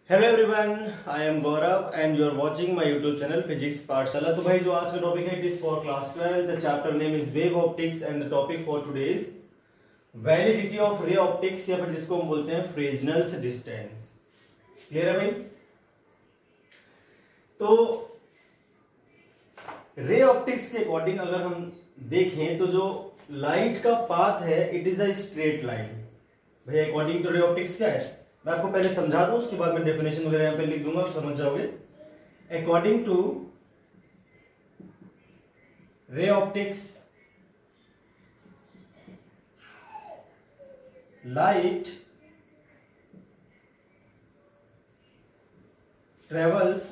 Hello everyone, I am Gaurav and you are watching my YouTube channel physics Pathshala. तो भाई जो आज का टॉपिक है it is for class 12। The chapter name is wave optics and the topic for today is validity of ray optics, या फिर जिसको हम बोलते हैं फ्रेजनल्स डिस्टेंस। क्लियर है भाई? तो रे ऑप्टिक्स के अकॉर्डिंग अगर हम देखें तो जो लाइट का पाथ है it is a straight line. भाई अकॉर्डिंग टू रे ऑप्टिक्स क्या है, मैं आपको पहले समझा दूं, उसके बाद मैं डेफिनेशन वगैरह यहां पे लिख दूंगा, आप समझ जाओगे। According to ray optics, light travels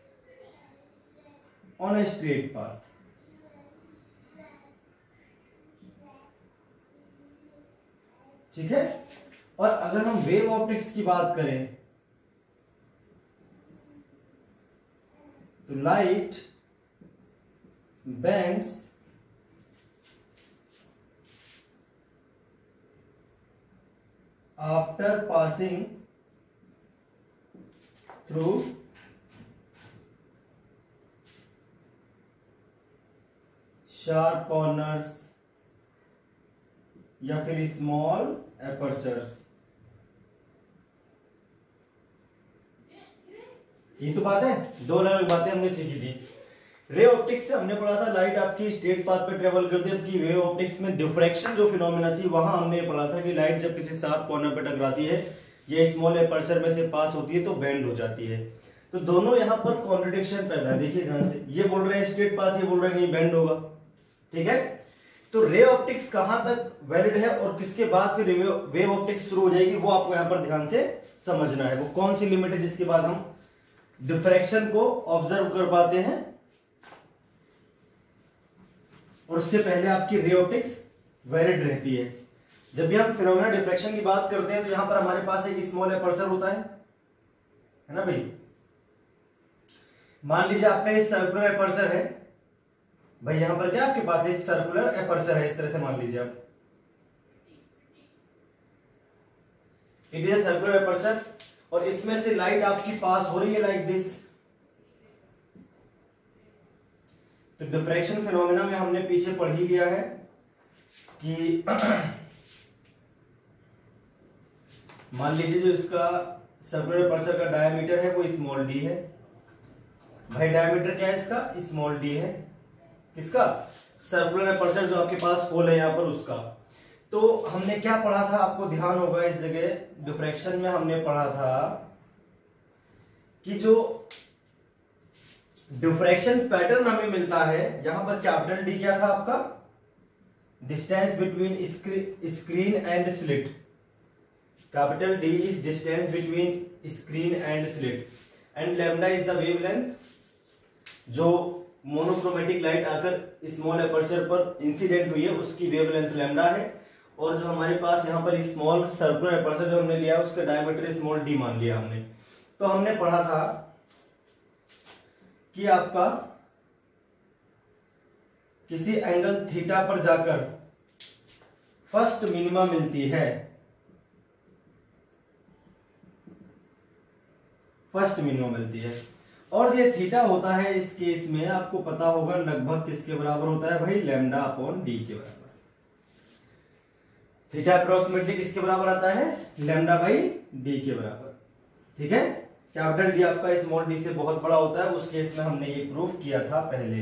on a straight path. ठीक है। और अगर हम वेव ऑप्टिक्स की बात करें तो light bends after passing through sharp corners या फिर स्मॉल एपर्चर्स। ये तो बात है, दो अलग बातें हमने सीखी थी। रे ऑप्टिक्स से हमने पढ़ा था लाइट आपकी स्ट्रेट पाथ पे ट्रेवल करती है, जबकि वेव ऑप्टिक्स में डिफ्रैक्शन जो फिनोमेना थी वहां हमने पढ़ा था कि लाइट जब किसी शार्प कॉर्नर पे टकराती है या स्मॉल एपर्चर में से पास होती है तो बेंड हो जाती है। तो दोनों यहां पर कॉन्ट्रडिक्शन पैदा है। देखिए ध्यान से, ये बोल रहे हैं स्ट्रेट पाथ, ये बोल रहे हैं नहीं बेंड होगा। ठीक है। तो रे ऑप्टिक्स कहां तक वैलिड है और किसके बाद फिर वेव ऑप्टिक्स शुरू हो जाएगी, वो आपको यहां पर ध्यान से समझना है। वो कौन सी लिमिट है जिसके बाद हम डिफ्रैक्शन को ऑब्जर्व कर पाते हैं, और उससे पहले आपकी रे ऑप्टिक्स वैलिड रहती है। जब भी हम फिनोमेना डिफ्रैक्शन की बात करते हैं तो यहां पर हमारे पास एक स्मॉल एपर्चर होता है ना भाई। मान लीजिए आप पे सर्कुलर एपर्चर है भाई, यहां पर क्या आपके पास एक सर्कुलर एपर्चर है, इस तरह से मान लीजिए आप, it is a circular aperture, और इसमें से लाइट आपकी पास हो रही है लाइक दिस। तो डिफ्रैक्शन फिनोमेना में हमने पीछे पढ़ ही लिया है कि मान लीजिए जो इसका सर्कुलर एपर्चर का डायमीटर है वो स्मॉल डी है। भाई डायमीटर क्या है इसका? स्मॉल डी है। किसका? सर्कुलर एपर्चर जो आपके पास होल है यहां पर उसका। तो हमने क्या पढ़ा था, आपको ध्यान होगा इस जगह डिफ्रैक्शन में हमने पढ़ा था कि जो डिफ्रैक्शन पैटर्न हमें मिलता है यहां पर कैपिटल डी क्या था आपका? Distance between screen and slit. Capital D is distance between screen and slit, and lambda is the wavelength जो मोनोक्रोमेटिक लाइट आकर स्मॉल एपर्चर पर इंसिडेंट हुई है उसकी वेवलेंथ लैम्डा है। और जो हमारे पास यहाँ पर स्मॉल सर्कुलर एपर्चर जो हमने लिया उसका डायमीटर स्मॉल डी मान लिया हमने। तो हमने पढ़ा था कि आपका किसी एंगल थीटा पर जाकर फर्स्ट मिनिमा मिलती है, फर्स्ट मिनिमा मिलती है, और ये थीटा होता है इस केस में आपको पता होगा लगभग किसके बराबर होता है भाई? लैम्डा अपॉन डी के बराबर। थीटा अप्रोक्सीमेटली किसके बराबर आता है? लैम्डा बाई डी के बराबर। ठीक है। कैपिटल डी आपका स्मॉल डी से बहुत बड़ा होता है, उस केस में हमने ये प्रूफ किया था पहले।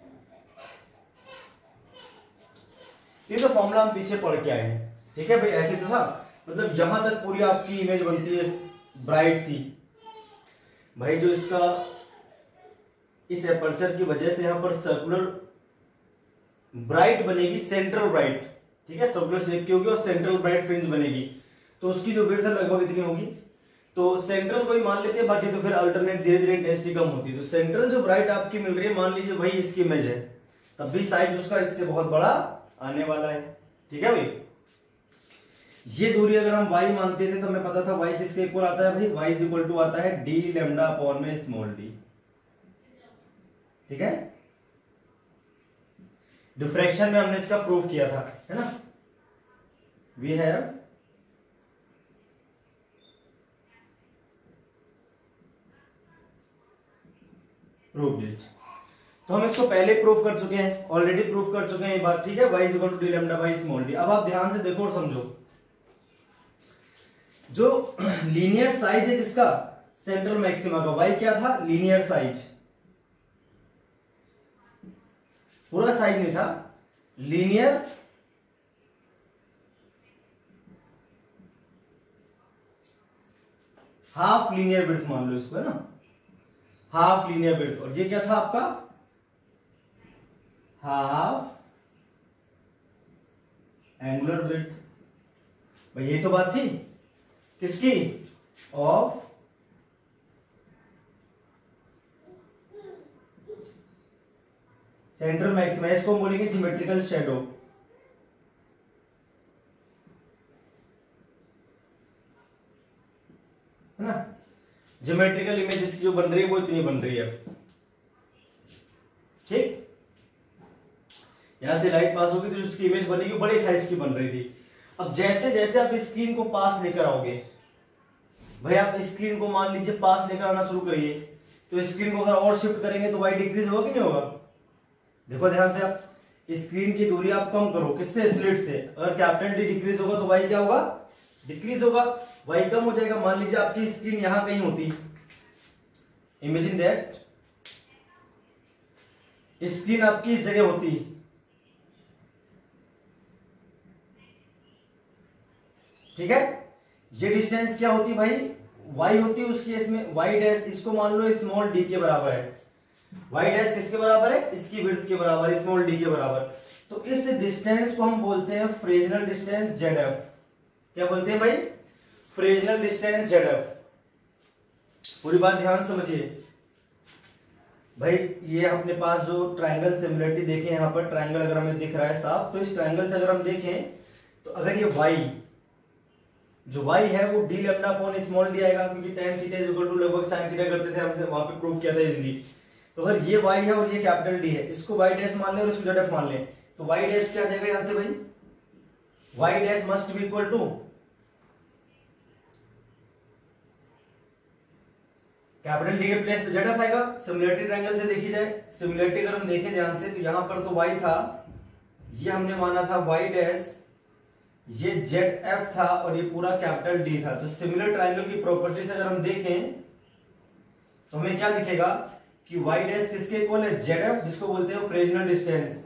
ये तो फॉर्मूला हम पीछे पढ़ के आए हैं। ठीक है भाई, ऐसे तो था, मतलब यहां तक पूरी आपकी इमेज बनती है ब्राइट सी। भाई जो इसका इस एपर्चर की वजह से यहां पर सर्कुलर ब्राइट बनेगी, सेंट्रल ब्राइट। ठीक है, सर्कुलर शेप की होगी और सेंट्रल ब्राइट फ्रिंज बनेगी, तो उसकी जो विड्थ लगभग इतनी होगी। तो सेंट्रल को ही मान लेते हैं, बाकी तो फिर अल्टरनेट धीरे धीरे इंटेंसिटी कम होती है। तो सेंट्रल जो ब्राइट आपकी मिल रही है, मान लीजिए भाई इसकी इमेज है, तब भी साइज उसका इससे बहुत बड़ा आने वाला है। ठीक है भाई, ये दूरी अगर हम y मानते थे तो हमें पता था y किसके इक्वल आता है भाई? y इज इक्वल टू आता है डी लैम्डा अपॉन में स्मॉल डी। ठीक है, डिफ्रैक्शन में हमने इसका प्रूफ किया था, है ना। We have proved it. तो हम इसको पहले प्रूव कर चुके हैं, ऑलरेडी प्रूव कर चुके हैं ये बात, ठीक है। y is equal to D lambda by small d. अब आप ध्यान से देखो और समझो, जो लीनियर साइज है किसका, सेंट्रल मैक्सिमा का, y क्या था, लीनियर साइज, पूरा साइज नहीं था, लीनियर हाफ लीनियर विड्थ मान लो इसको, है ना, हाफ लीनियर विड्थ। और ये क्या था आपका, हाफ एंगुलर विड्थ। भाई ये तो बात थी किसकी, ऑफ सेंट्रल मैक्सिमा, इसको हम बोलेंगे ज्योमेट्रिकल शैडो, है ना। ज्योमेट्रिकल इमेज इसकी जो बन रही है वो इतनी बन रही है, ठीक। यहां से लाइट पास होगी तो उसकी इमेज बनेगी, बड़े साइज की बन रही थी। अब जैसे जैसे आप स्क्रीन को पास लेकर आओगे, भाई आप स्क्रीन को मान लीजिए पास लेकर आना शुरू करिए, तो स्क्रीन को अगर और शिफ्ट करेंगे तो वाई डिक्रीज होगा कि नहीं होगा। देखो ध्यान से, आप स्क्रीन की दूरी आप कम करो, किससे, स्लिट से। अगर कैपिटल डी डिक्रीज होगा तो वाई क्या होगा, डिक्रीज होगा, वाई कम हो जाएगा। मान लीजिए आपकी स्क्रीन यहां कहीं होती, इमेजिन दैट स्क्रीन आपकी इस जगह होती, ठीक है। ये डिस्टेंस क्या होती भाई, y होती उस केस में y डैश, इसको मान लो स्मॉल d के बराबर है, y डैश किसके बराबर है, इसकी विड्थ के बराबर, स्मॉल d के बराबर। तो इस डिस्टेंस को हम बोलते हैं फ्रेजनल डिस्टेंस ZF। क्या बोलते हैं भाई, फ्रेजनल डिस्टेंस ZF। पूरी बात ध्यान समझिए भाई। ये अपने पास जो ट्रायंगल सिमिलरिटी देखें, यहां पर ट्रायंगल अगर हमें दिख रहा है साफ, तो इस ट्रायंगल से अगर हम देखें तो अगर ये y, जो y है वो D lambda upon small d आएगा, क्योंकि tan theta is equal to लगभग sin थीटा करते थे, हमने वहां पे प्रूव किया था इजीली। तो अगर ये y है और ये कैपिटल D है, इसको y डैश मान लें और इसको ZF मान लें, तो y डैश क्या आ जाएगा यहां से भाई, y dash must be equal to capital D के प्लेस पे ZF आएगा। सिमिलरिटी ट्रायंगल से देखी जाए, सिमिलरिटी अगर हम देखें ध्यान से, तो यहां पर तो y था, ये हमने माना था y डैश, ये ZF था और ये पूरा कैपिटल D था। तो सिमिलर ट्रायंगल की प्रॉपर्टी से अगर हम देखें तो हमें क्या दिखेगा कि y डैश किसके इक्वल है, ZF, जिसको बोलते हैं फ्रेजनल डिस्टेंस,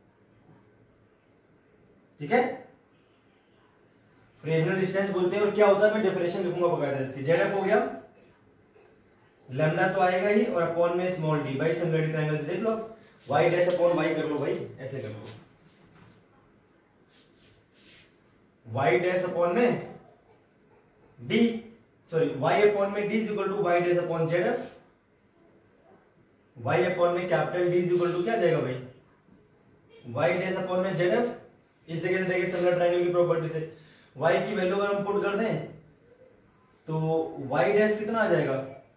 ठीक है, फ्रेजनल डिस्टेंस बोलते हैं। और क्या होता है, मैं डेफिनेशन लिखूंगा बकायदा इसकी। ZF हो गया, लैम्डा तो आएगा ही, और अपॉन में स्मॉल d। भाई सिमिलरिटी ट्रायंगल से देख लो, y डैश अपॉन y कर लो भाई, ऐसे कर लो, y डैश अपॉन में d, सॉरी y अपॉन में d is equal to y dash upon ZF, y upon में capital D is equal to क्या जाएगा भाई, y डैश अपॉन में ZF। इस जगह से देखिए सिमिलर ट्रायंगल की प्रॉपर्टी से y की वैल्यू अगर हम पुट कर दें तो y डैश कितना आ जाएगा,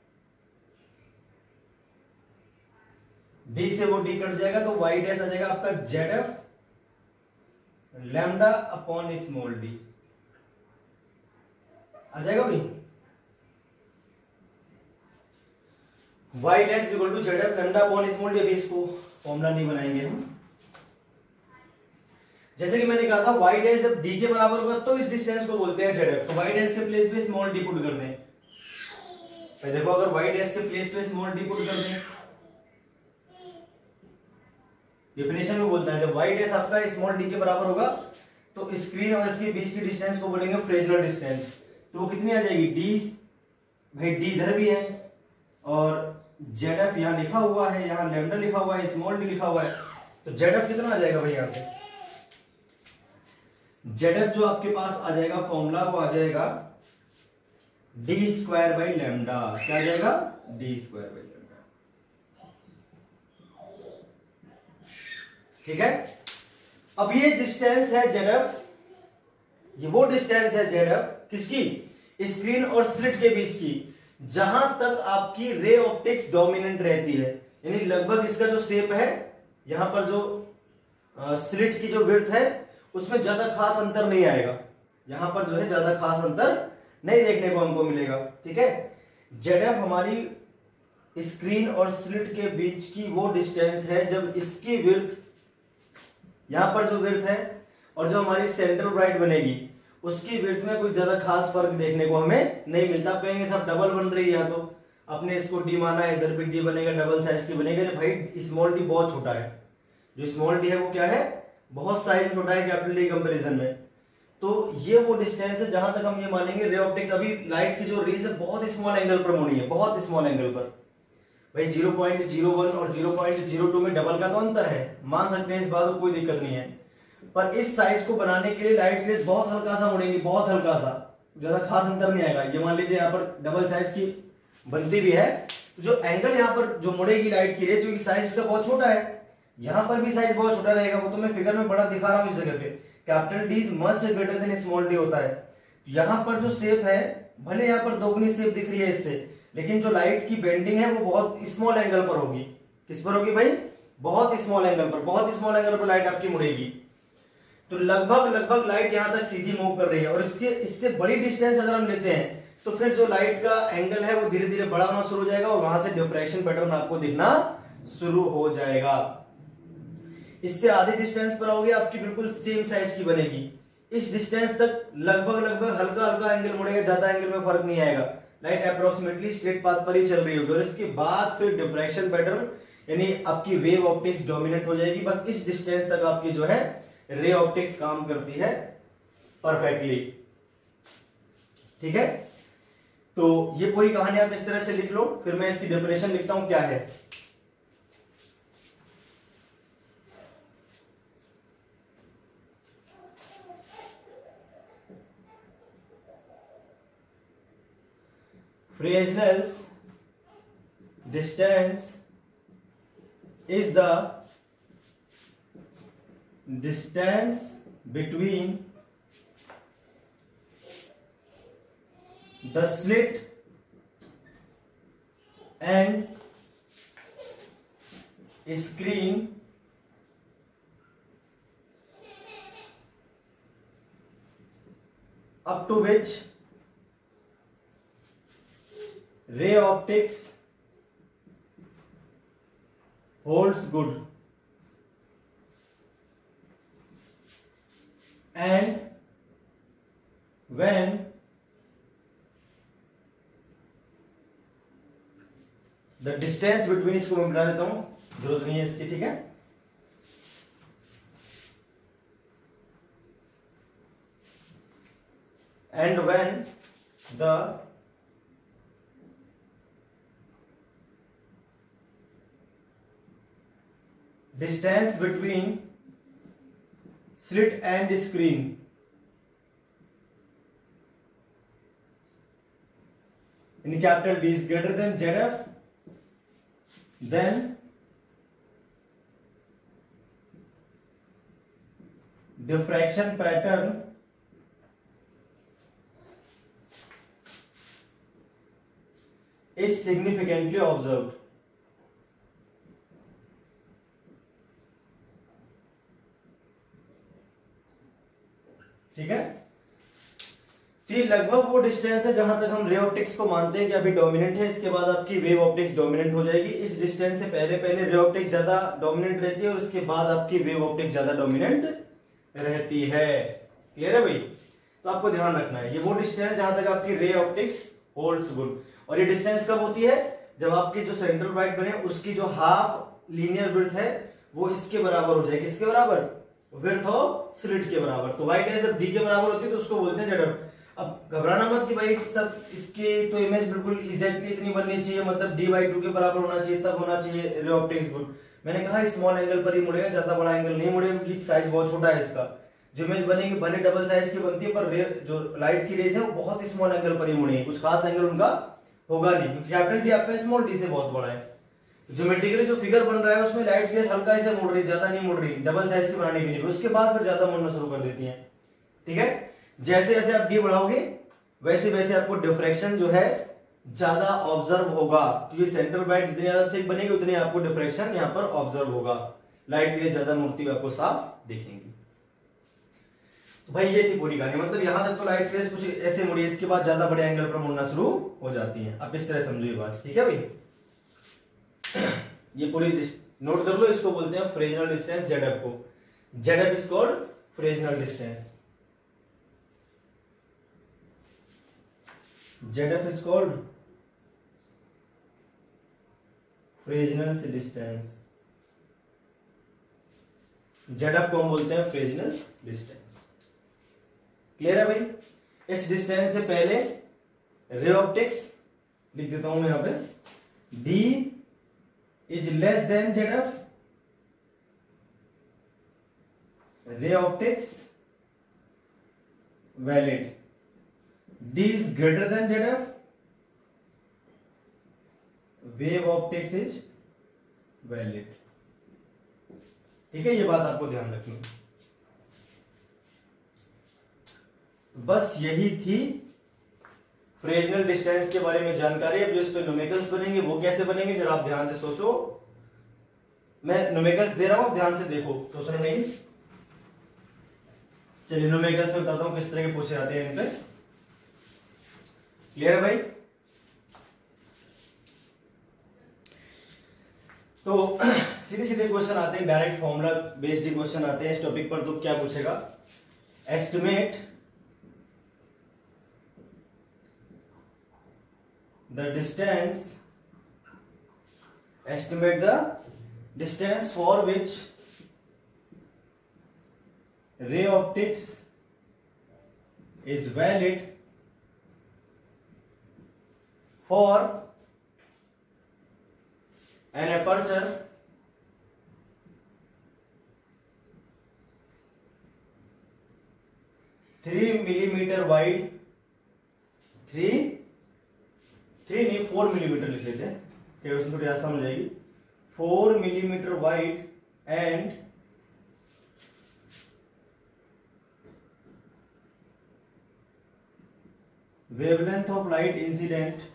d से वो d कट जाएगा, तो y डैश आ जाएगा आपका ZF lambda upon small d आ जाएगा भाई। y dash equal to ZF lambda upon small d। अभी इसको फॉर्मूला नहीं बनाएंगे हम, जैसे कि मैंने कहा था y डैश जब d के बराबर होगा तो इस डिस्टेंस को बोलते हैं ZF। तो y डैश के प्लेस पे स्मॉल d पुट कर दें, तो देखो अगर y डैश के प्लेस पे स्मॉल d पुट कर दें, डेफिनेशन में बोलता है जब y डैश आपका स्मॉल d के बराबर होगा तो स्क्रीन और इसके बीच की डिस्टेंस को बोलेंगे फ्रेजनल डिस्टेंस। तो वो कितनी आ जाएगी, d, भाई d इधर भी है और ZF यहां लिखा हुआ है, यहां लैम्डा लिखा हुआ है, स्मॉल d लिखा हुआ है, तो ZF कितना आ जाएगा भाई, यहां से ZF जो आपके पास आ जाएगा फॉर्मूला वो आ जाएगा d स्क्वायर बाई लैम्डा। क्या आ जाएगा, d स्क्वायर बाई लैम्डा, ठीक है। अब ये डिस्टेंस है ZF, ये वो डिस्टेंस है ZF किसकी, स्क्रीन और स्लिट के बीच की, जहां तक आपकी रे ऑप्टिक्स डोमिनेंट रहती है। यानी लगभग इसका जो शेप है, यहां पर जो स्लिट की जो विड्थ है उसमें ज्यादा खास अंतर नहीं आएगा, यहां पर जो है ज्यादा खास अंतर नहीं देखने को हमको मिलेगा, ठीक है। ZF हमारी स्क्रीन और स्लिट के बीच की वो डिस्टेंस है जब इसकी विड्थ, यहां पर जो विड्थ है और जो हमारी सेंट्रल ब्राइट बनेगी उसकी विड्थ में कोई ज्यादा खास फर्क देखने को हमें नहीं मिलता। आप कहेंगे सब डबल बन रही है, तो अपने इसको डी माना है, इधर भी डी बनेगा, डबल साइज की बनेगा। भाई स्मॉल डी बहुत छोटा है, जो स्मॉल डी है वो क्या है, बहुत साइज में छोटा है कैपिटल डी कंपेरिजन में। तो ये वो डिस्टेंस है जहां तक हम ये मानेंगे रे ऑप्टिक्स, अभी लाइट की जो रेज है बहुत स्मॉल एंगल पर मुड़ी है, बहुत स्मॉल एंगल पर। भाई 0.01 और 0.02 में डबल का तो अंतर है, मान सकते हैं इस बात को, कोई दिक्कत नहीं है। पर इस साइज को बनाने के लिए लाइट रेज बहुत हल्का सा मुड़ेंगी, बहुत हल्का सा, ज्यादा खास अंतर नहीं आएगा। ये मान लीजिए यहाँ पर डबल साइज की बनती भी है, तो जो एंगल यहाँ पर जो मुड़ेगी लाइट की रेज, क्योंकि साइज इसका बहुत छोटा है, यहाँ पर भी साइज बहुत छोटा रहेगा। वो तो मैं फिगर में बड़ा दिखा रहा हूँ इस जगह पे, capital D is much greater than small d होता है। यहाँ पर जो शेप है, भले यहाँ पर दोगुनी शेप दिख रही है इससे, लेकिन जो लाइट की बेंडिंग है वो बहुत स्मॉल एंगल पर होगी। किस पर होगी भाई, बहुत स्मॉल एंगल पर, बहुत स्मॉल एंगल पर लाइट आपकी मुड़ेगी। तो लगभग लाइट यहां तक सीधी मूव कर रही है, और इससे बड़ी डिस्टेंस अगर हम लेते हैं तो फिर जो लाइट का एंगल है वो धीरे धीरे बड़ा होना शुरू हो जाएगा, और वहां से डिफ्रैक्शन पैटर्न आपको दिखना शुरू हो जाएगा। इससे आधी डिस्टेंस पर होगी आपकी बिल्कुल सेम साइज की बनेगी। इस डिस्टेंस तक लगभग हल्का एंगल मुड़ेगा, ज्यादा एंगल में फर्क नहीं आएगा, लाइट अप्रोक्सीमेटली स्ट्रेट पाथ पर ही चल रही होगी। और इसके बाद फिर डिफ्रैक्शन पैटर्न यानी आपकी वेव ऑप्टिक्स डोमिनेट हो जाएगी। बस इस डिस्टेंस तक आपकी जो है रे ऑप्टिक्स काम करती है परफेक्टली। ठीक है, तो ये पूरी कहानी आप इस तरह से लिख लो, फिर मैं इसकी डेफिनेशन लिखता हूं क्या है। Fresnel's distance is the distance between the slit and screen up to which ray optics holds good, and when the distance between, इसको मैं मिटा देता हूं, जरूरत नहीं है इसकी, ठीक है। And when the distance between slit and screen in capital D is greater than ZF, then diffraction pattern is significantly observed. ठीक है, तो ये लगभग वो डिस्टेंस है जहां तक हम रे ऑप्टिक्स को मानते हैं कि अभी डोमिनेंट है। इसके बाद आपकी वेव ऑप्टिक्स डोमिनेंट हो जाएगी। इस डिस्टेंस से पहले रे ऑप्टिक्स ज्यादा डोमिनेंट रहती है, और उसके बाद आपकी वेव ऑप्टिक्स ज्यादा डोमिनेंट रहती है। क्लियर है भाई, तो आपको ध्यान रखना है ये वो डिस्टेंस जहां तक आपकी रे ऑप्टिक्स होल्ड्स गुड। और ये डिस्टेंस कब होती है, जब आपकी जो सेंट्रल ब्राइट बने उसकी जो हाफ लीनियर विड्थ है वो इसके बराबर हो जाएगी। इसके बराबर, विड्थ ऑफ स्लिट के बराबर। तो वाइट है जब डी के बराबर होती है तो उसको बोलते हैं जेडर। अब घबराना मत कि भाई सब इसके तो इमेज बिल्कुल एग्जैक्टली इतनी बननी चाहिए, मतलब डी बाई 2 के बराबर होना चाहिए, तब होना चाहिए रे ऑप्टिक्स गुड। मैंने कहा स्मॉल एंगल पर ही मुड़ेगा, ज्यादा बड़ा एंगल नहीं मुड़ेगा क्योंकि साइज बहुत छोटा है इसका। जो इमेज बनेगी भले डबल साइज की बनती है, पर जो लाइट की रेज है वो बहुत स्मॉल एंगल पर ही मुड़ेगी, कुछ खास एंगल उनका होगा नहीं, क्योंकि कैपिटल डी आपका स्मॉल डी से बहुत बड़ा है। ज्योमेट्रिकली जो फिगर बन रहा है उसमें लाइट रेज हल्का से मुड़ रही, ज्यादा नहीं मुड़ रही, डबल साइज की बनाने के लिए। उसके बाद फिर ज्यादा मुड़ना शुरू कर देती है। ठीक है, जैसे जैसे आप डी बढ़ाओगे वैसे वैसे आपको डिफ्रैक्शन जो है ज्यादा ऑब्जर्व होगा, क्योंकि सेंट्रल ब्राइट जितनी ज्यादा थिक बनेगी उतनी आपको डिफ्रैक्शन यहाँ पर ऑब्जर्व होगा, लाइट की रेज ज्यादा मुड़ती हुई आपको साफ दिखेंगी। तो भाई ये थी पूरी कहानी, मतलब यहां तक तो लाइट रेज कुछ ऐसे मुड़ी, इसके बाद ज्यादा बड़े एंगल पर मुड़ना शुरू हो जाती है। आप इस तरह समझो ये बात, ठीक है भाई। ये पूरी नोट कर लो, इसको बोलते हैं फ्रेजनल डिस्टेंस ZF को। ZF is called Fresnel distance. ZF is called Fresnel distance. ZF को हम बोलते हैं फ्रेजनल डिस्टेंस। क्लियर है भाई? इस डिस्टेंस से पहले रे ऑप्टिक्स लिख देता हूं मैं यहां पे, B is less than ZF, ray optics valid, D is greater than ZF, wave optics is valid. ठीक है, ये बात आपको ध्यान रखनी है। बस यही थी फ्रेजनल डिस्टेंस के बारे में जानकारी। अब जो इस पे न्यूमेरिकल्स बनेंगे वो कैसे बनेंगे जरा आप ध्यान से सोचो। मैं न्यूमेरिकल्स दे रहा हूं, ध्यान से देखो, सोचना नहीं। चलिए न्यूमेरिकल्स में बताता हूं किस तरह के पूछे जाते हैं इन पे। क्लियर है भाई? तो सीधे सीधे क्वेश्चन आते हैं, डायरेक्ट फॉर्मूला बेस्ड क्वेश्चन आते हैं इस टॉपिक पर। तो क्या पूछेगा? Estimate the distance for which ray optics is valid for an aperture three millimetre wide, three नहीं 4 मिलीमीटर लिख लेते हैं, क्या उसमें थोड़ी आसान हो जाएगी। 4 millimetre wide and wavelength of light incident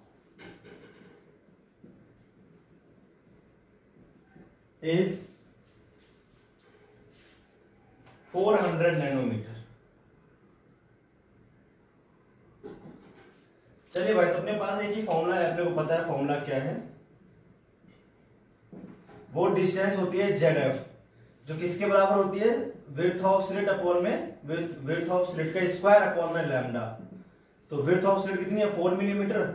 is 400 nanometre. चलिए भाई, तो अपने पास एक ही फॉर्मूला है, अपने को पता है फॉर्मूला क्या है। वो डिस्टेंस होती है ZF, जो किसके बराबर होती है? विड्थ ऑफ स्लिट अपॉन में विड्थ ऑफ स्लिट का स्क्वायर अपॉन में लैम्डा। तो विड्थ ऑफ स्लिट कितनी है? 4 मिलीमीटर,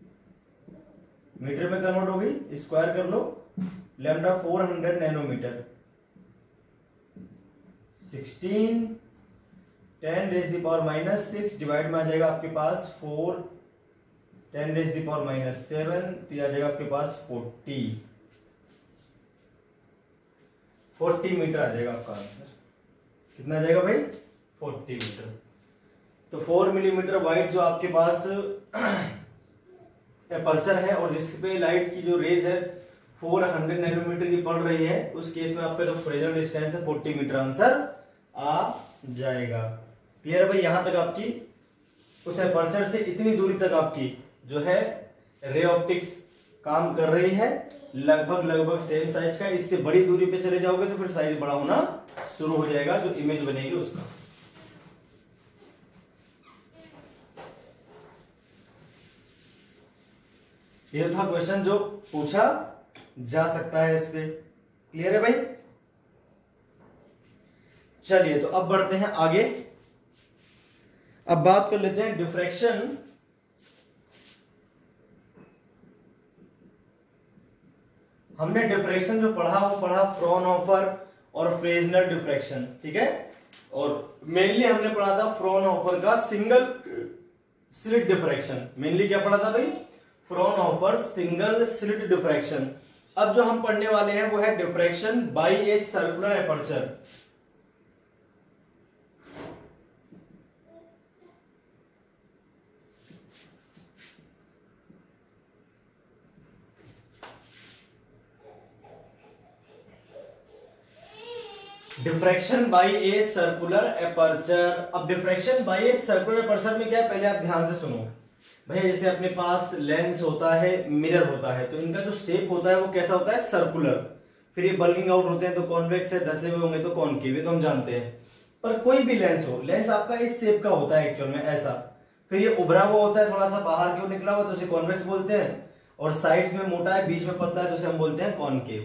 मीटर में कन्वर्ट हो गई, स्क्वायर कर लो, lambda 400 nanometre, 16 10 raise the power minus 6 divide में आ जाएगा आपके पास 4 10 रेज़ द पावर माइनस 7, तो आ जाएगा आपके पास 40 मीटर आ जाएगा आपका आंसर। कितना आ जाएगा भाई? 40 मीटर। तो 4 मिलीमीटर वाइड जो आपके पास अपर्चर है और जिसपे लाइट की जो रेज है 400 नैनोमीटर की पड़ रही है, उस केस में आपका जो फ्रेजनल डिस्टेंस है 40 मीटर आंसर आ जाएगा। क्लियर है भाई? यहां तक आपकी उस अपर्चर से इतनी दूरी तक आपकी जो है रे ऑप्टिक्स काम कर रही है, लगभग सेम साइज का। इससे बड़ी दूरी पे चले जाओगे तो फिर साइज बड़ा होना शुरू हो जाएगा, जो इमेज बनेगी उसका। ये था क्वेश्चन जो पूछा जा सकता है इस पे। क्लियर है भाई? चलिए, तो अब बढ़ते हैं आगे। अब बात कर लेते हैं डिफ्रैक्शन। हमने डिफ्रैक्शन जो पढ़ा वो पढ़ा फ्रॉनहोफर और फ्रेजनल डिफ्रैक्शन, ठीक है। और मेनली हमने पढ़ा था फ्रॉनहोफर का सिंगल स्लिट डिफ्रैक्शन। मेनली क्या पढ़ा था भाई? Fraunhofer single slit diffraction. अब जो हम पढ़ने वाले हैं वो है diffraction by a circular aperture. Diffraction by a circular aperture. अब diffraction by a circular aperture में क्या है, पहले आप ध्यान से सुनो भाई। जैसे अपने पास लेंस होता है, मिरर होता है, तो इनका जो शेप होता है वो कैसा होता है? सर्कुलर। फिर ये बल्किंग आउट होते हैं तो कॉन्वेक्स है, धसे हुए होंगे तो कॉनकेव, ये तो हम जानते हैं। पर कोई भी लेंस हो, लेंस आपका इस शेप का होता है एक्चुअल में, ऐसा। फिर ये उभरा हुआ होता है, थोड़ा सा बाहर की ओर निकला हुआ, तो उसे कॉन्वेक्स बोलते हैं। और साइड्स में मोटा है, बीच में पतला है, तो उसे हम बोलते हैं कॉनकेव।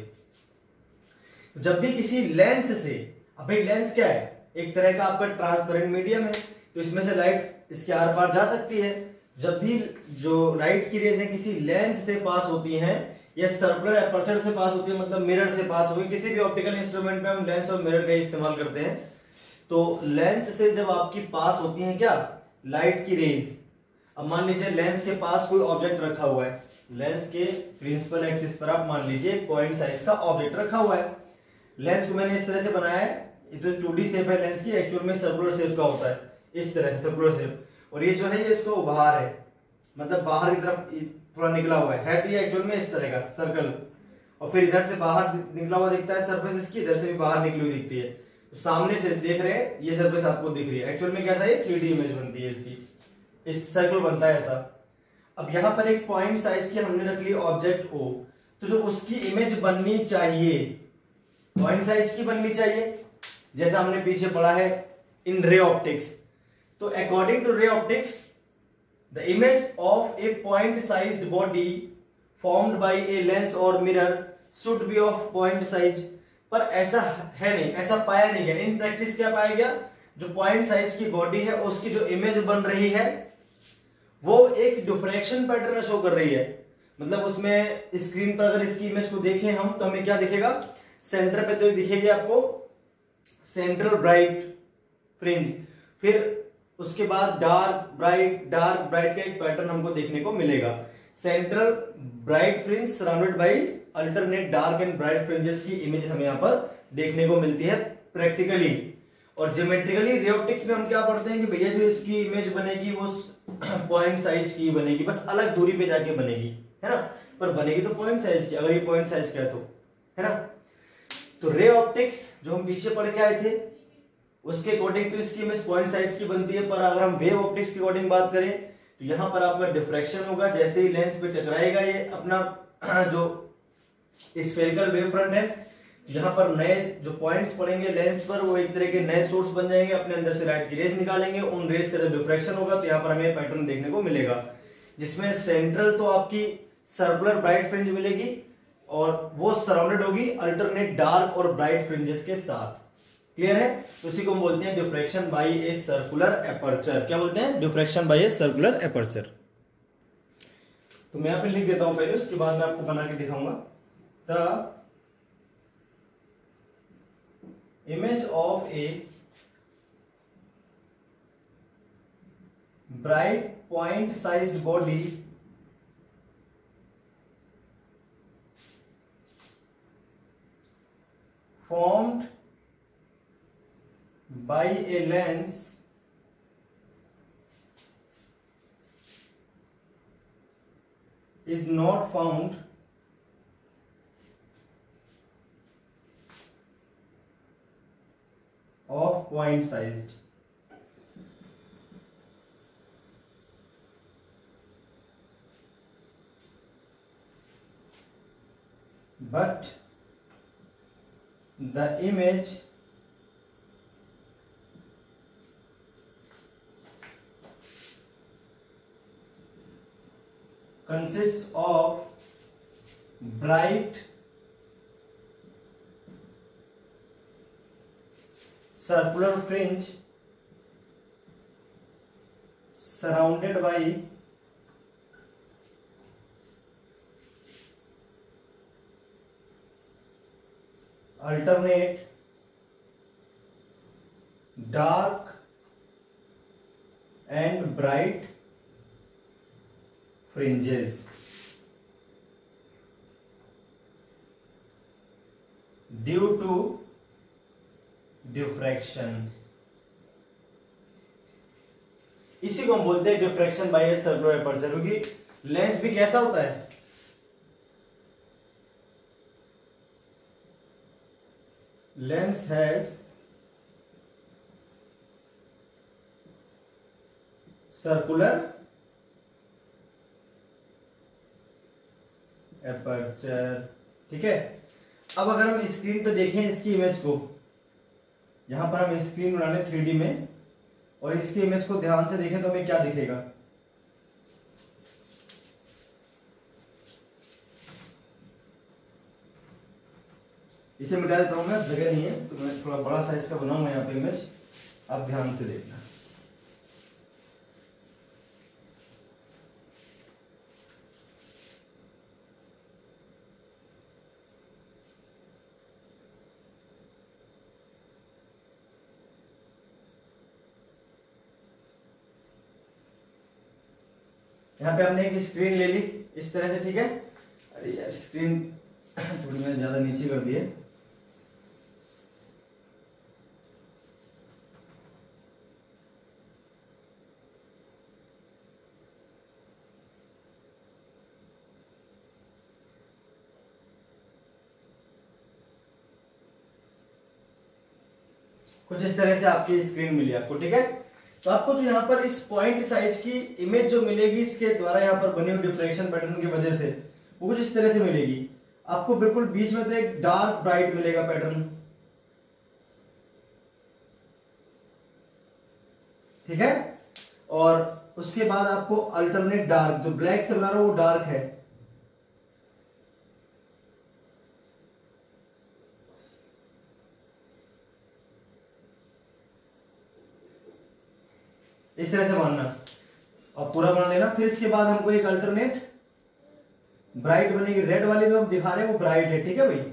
जब भी किसी लेंस से, अभी लेंस क्या है, एक तरह का आपका ट्रांसपेरेंट मीडियम है, तो इसमें से लाइट इसके आर पार जा सकती है। जब भी जो लाइट की रेज है किसी लेंस से पास होती हैं या सर्कुलर एपर्चर से पास होती है, मतलब मिरर से पास होगी, किसी भी ऑप्टिकल इंस्ट्रूमेंट में हम लेंस और मिरर का इस्तेमाल करते हैं, तो लेंस से जब आपकी पास होती है क्या लाइट की रेज, अब मान लीजिए लेंस के पास कोई ऑब्जेक्ट रखा हुआ है, लेंस के प्रिंसिपल एक्सिस पर आप मान लीजिए एक पॉइंट साइज का ऑब्जेक्ट रखा हुआ है। लेंस को मैंने इस तरह से बनाया है, ये तो 2D शेप है लेंस की, एक्चुअल में सर्कुलर शेप का होता है, इस तरह से सर्कुलर शेप, और ये जो है ये इसका उभार है, मतलब बाहर की तरफ थोड़ा निकला हुआ है तो ये एक्चुअल में इस तरह का सर्कल, और फिर इधर से बाहर निकला हुआ दिखता है सरफेस इसकी, इधर से भी बाहर निकली हुई दिखती है, तो सामने से देख रहे हैं ये सरफेस आपको दिख रही है, एक्चुअल में कैसा है 3D इमेज बनती है इसकी, इस सर्कल बनता है ऐसा। अब यहाँ पर एक पॉइंट साइज की हमने रख ली ऑब्जेक्ट O, तो जो उसकी इमेज बननी चाहिए पॉइंट साइज की बननी चाहिए, जैसा हमने पीछे पढ़ा है इन रे ऑप्टिक्स। तो according to ray optics the image of a point sized body formed by a lens और mirror should be of point size, पर ऐसा है नहीं, ऐसा पाया नहीं गया। इन प्रैक्टिस क्या पाया गया, जो पॉइंट साइज की बॉडी है उसकी जो इमेज बन रही है वो एक डिफ्रैक्शन पैटर्न शो कर रही है, मतलब उसमें स्क्रीन पर अगर इसकी इमेज को देखें हम तो हमें क्या दिखेगा, सेंटर पे तो दिखेगी आपको सेंट्रल ब्राइट फ्रिंज, फिर उसके बाद डार्क ब्राइट का एक पैटर्न हमको देखने को मिलेगा। Central bright fringe surrounded by alternate dark and bright fringes की इमेज हमें यहाँ पर देखने को मिलती है प्रैक्टिकली। और ज्योमेट्रिकली रे ऑप्टिक्स में हम क्या पढ़ते हैं कि भैया जो इसकी इमेज बनेगी वो पॉइंट साइज की बनेगी, बस अलग दूरी पे जाके बनेगी, है ना, पर बनेगी तो पॉइंट साइज की, अगर ये पॉइंट साइज का है तो, है ना। तो रे ऑप्टिक्स जो हम पीछे पढ़ के आए थे उसके अकॉर्डिंग तो इसकी इमेज पॉइंट साइज की बनती है, पर अगर हम वेव ऑप्टिक्स के अकॉर्डिंग बात करें तो यहां पर आपका डिफ्रैक्शन होगा, जैसे ही लेंस पे टकराएगा ये अपना जो स्फेरिकल वेव फ्रंट है, यहाँ पर नए जो पॉइंट्स पड़ेंगे लेंस पर वो एक तरह के नए सोर्स बन जाएंगे, अपने अंदर से लाइट की रेज निकालेंगे, उन रेज का जब डिफ्रैक्शन होगा तो यहाँ पर हमें पैटर्न देखने को मिलेगा, जिसमें सेंट्रल तो आपकी सर्कुलर ब्राइट फ्रिंज मिलेगी और वो सराउंडेड होगी अल्टरनेट डार्क और ब्राइट फ्रिंजेस के साथ। क्लियर है, तो उसी को हम बोलते हैं diffraction by a circular aperture. क्या बोलते हैं, diffraction by a circular aperture. तो मैं यहाँ पे लिख देता हूं पहले, उसके बाद मैं आपको बना के दिखाऊंगा। The image of a bright point sized body formed by a lens is not found of point sized, but the image consists of bright circular fringe surrounded by alternate dark and bright fringes due to diffraction. इसी को हम बोलते हैं diffraction by a circular aperture, क्योंकि lens भी कैसा होता है, लेंस हैज सर्कुलर एपर्चर। ठीक है, अब अगर हम स्क्रीन पे देखें इसकी इमेज को, यहां पर हम स्क्रीन बनाने 3D में और इसकी इमेज को ध्यान से देखें तो हमें क्या दिखेगा, इसे मिटा देता हूँ मैं, जगह नहीं है तो मैं थोड़ा बड़ा साइज का बनाऊंगा यहाँ पे इमेज, आप ध्यान से देखना। यहाँ पे हमने एक स्क्रीन ले ली इस तरह से, ठीक है। अरे यार स्क्रीन थोड़ी मैंने ज्यादा नीचे कर दी है। कुछ इस तरह से आपकी स्क्रीन मिली आपको, ठीक है। तो आपको जो यहाँ पर इस पॉइंट साइज की इमेज जो मिलेगी इसके द्वारा यहाँ पर बनी हुई डिफ्रेक्शन पैटर्न की वजह से, वो कुछ इस तरह से मिलेगी आपको। बिल्कुल बीच में तो एक डार्क ब्राइट मिलेगा पैटर्न, ठीक है। और उसके बाद आपको अल्टरनेट डार्क, जो ब्लैक से बना रहा है वो डार्क है, इस तरह से मानना और पूरा बना लेना। फिर इसके बाद हमको एक अल्टरनेट ब्राइट बनेगी, रेड वाली जो हम दिखा रहे हैं वो ब्राइट है, ठीक है भाई।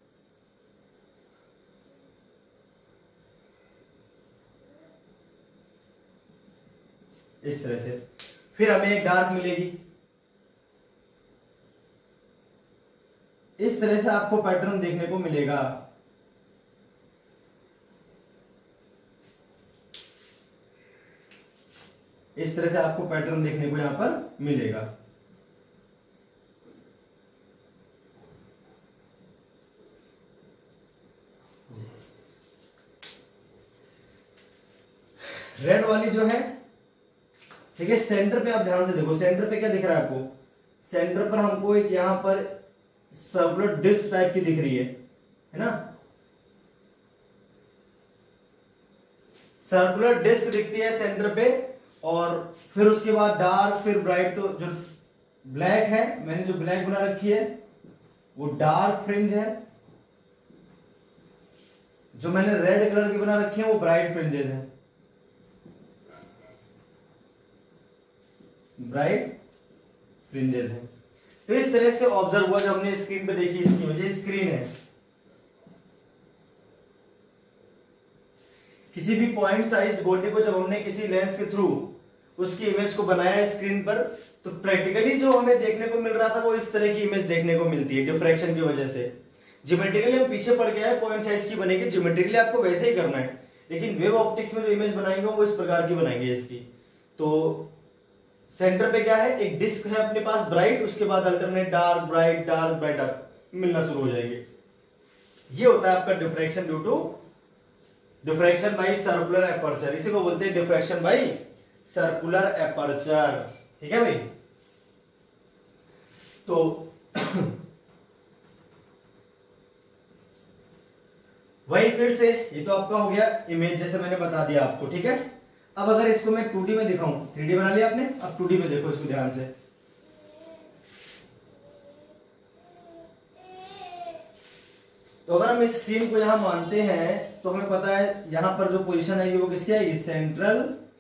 इस तरह से फिर हमें एक डार्क मिलेगी। इस तरह से आपको पैटर्न देखने को मिलेगा। इस तरह से आपको पैटर्न देखने को यहां पर मिलेगा। रेड वाली जो है, ठीक है, सेंटर पे आप ध्यान से देखो, सेंटर पे क्या दिख रहा है आपको? सेंटर पर हमको एक यहां पर सर्कुलर डिस्क टाइप की दिख रही है ना, सर्कुलर डिस्क दिखती है सेंटर पे। और फिर उसके बाद डार्क, फिर ब्राइट। तो जो ब्लैक है, मैंने जो ब्लैक बना रखी है वो डार्क फ्रिंज है, जो मैंने रेड कलर की बना रखी है वो ब्राइट फ्रिंजेस है, ब्राइट फ्रिंजेस है। तो इस तरह से ऑब्जर्व हुआ, जो हमने स्क्रीन पे देखी, इसकी वजह स्क्रीन है। किसी भी पॉइंट साइज बॉडी को जब हमने किसी लेंस के थ्रू उसकी इमेज को बनाया स्क्रीन पर, तो प्रैक्टिकली जो हमें देखने को मिल रहा था वो इस तरह की इमेज देखने को मिलती है डिफ्रैक्शन की वजह से। ज्योमेट्रिकली हम पीछे पड़ गया है, पॉइंट साइज की बनेगी, ज्योमेट्रिकली आपको वैसे ही करना है, लेकिन वेव ऑप्टिक्स में जो इमेज बनाएंगे वो इस प्रकार की बनाएंगे इसकी। तो सेंटर पे क्या है, एक डिस्क है अपने पास ब्राइट, उसके बाद अल्टरनेट डार्क ब्राइट मिलना शुरू हो जाएंगे। ये होता है आपका diffraction due to diffraction by circular aperture. इसी को बोलते हैं डिफ्रैक्शन बाय सर्कुलर एपर्चर, ठीक है भाई। तो वही फिर से ये तो आपका हो गया इमेज, जैसे मैंने बता दिया आपको, ठीक है। अब अगर इसको मैं 2D में दिखाऊं, 3D बना लिया आपने, अब 2D में देखो इसको ध्यान से। तो अगर हम इस स्क्रीन को यहां मानते हैं तो हमें पता है यहां पर जो पोजीशन है वो किसकी आएगी, सेंट्रल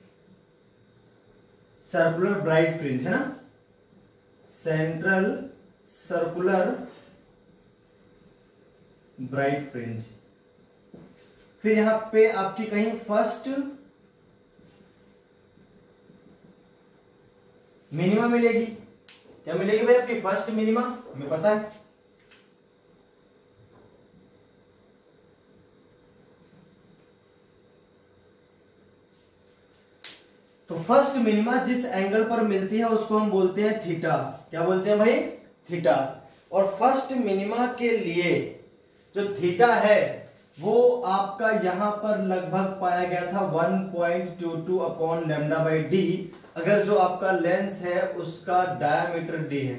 सर्कुलर ब्राइट फ्रिंज है ना, सेंट्रल सर्कुलर ब्राइट फ्रिंज। फिर यहां पे आपकी कहीं फर्स्ट मिनिमा मिलेगी। क्या मिलेगी भाई? आपकी फर्स्ट मिनिमा, हमें पता है। तो फर्स्ट मिनिमा जिस एंगल पर मिलती है उसको हम बोलते हैं थीटा। क्या बोलते हैं भाई? थीटा। और फर्स्ट मिनिमा के लिए जो थीटा है वो आपका यहां पर लगभग पाया गया था 1.22 अपॉन लैम्डा बाई डी, अगर जो आपका लेंस है उसका डायमीटर डी है।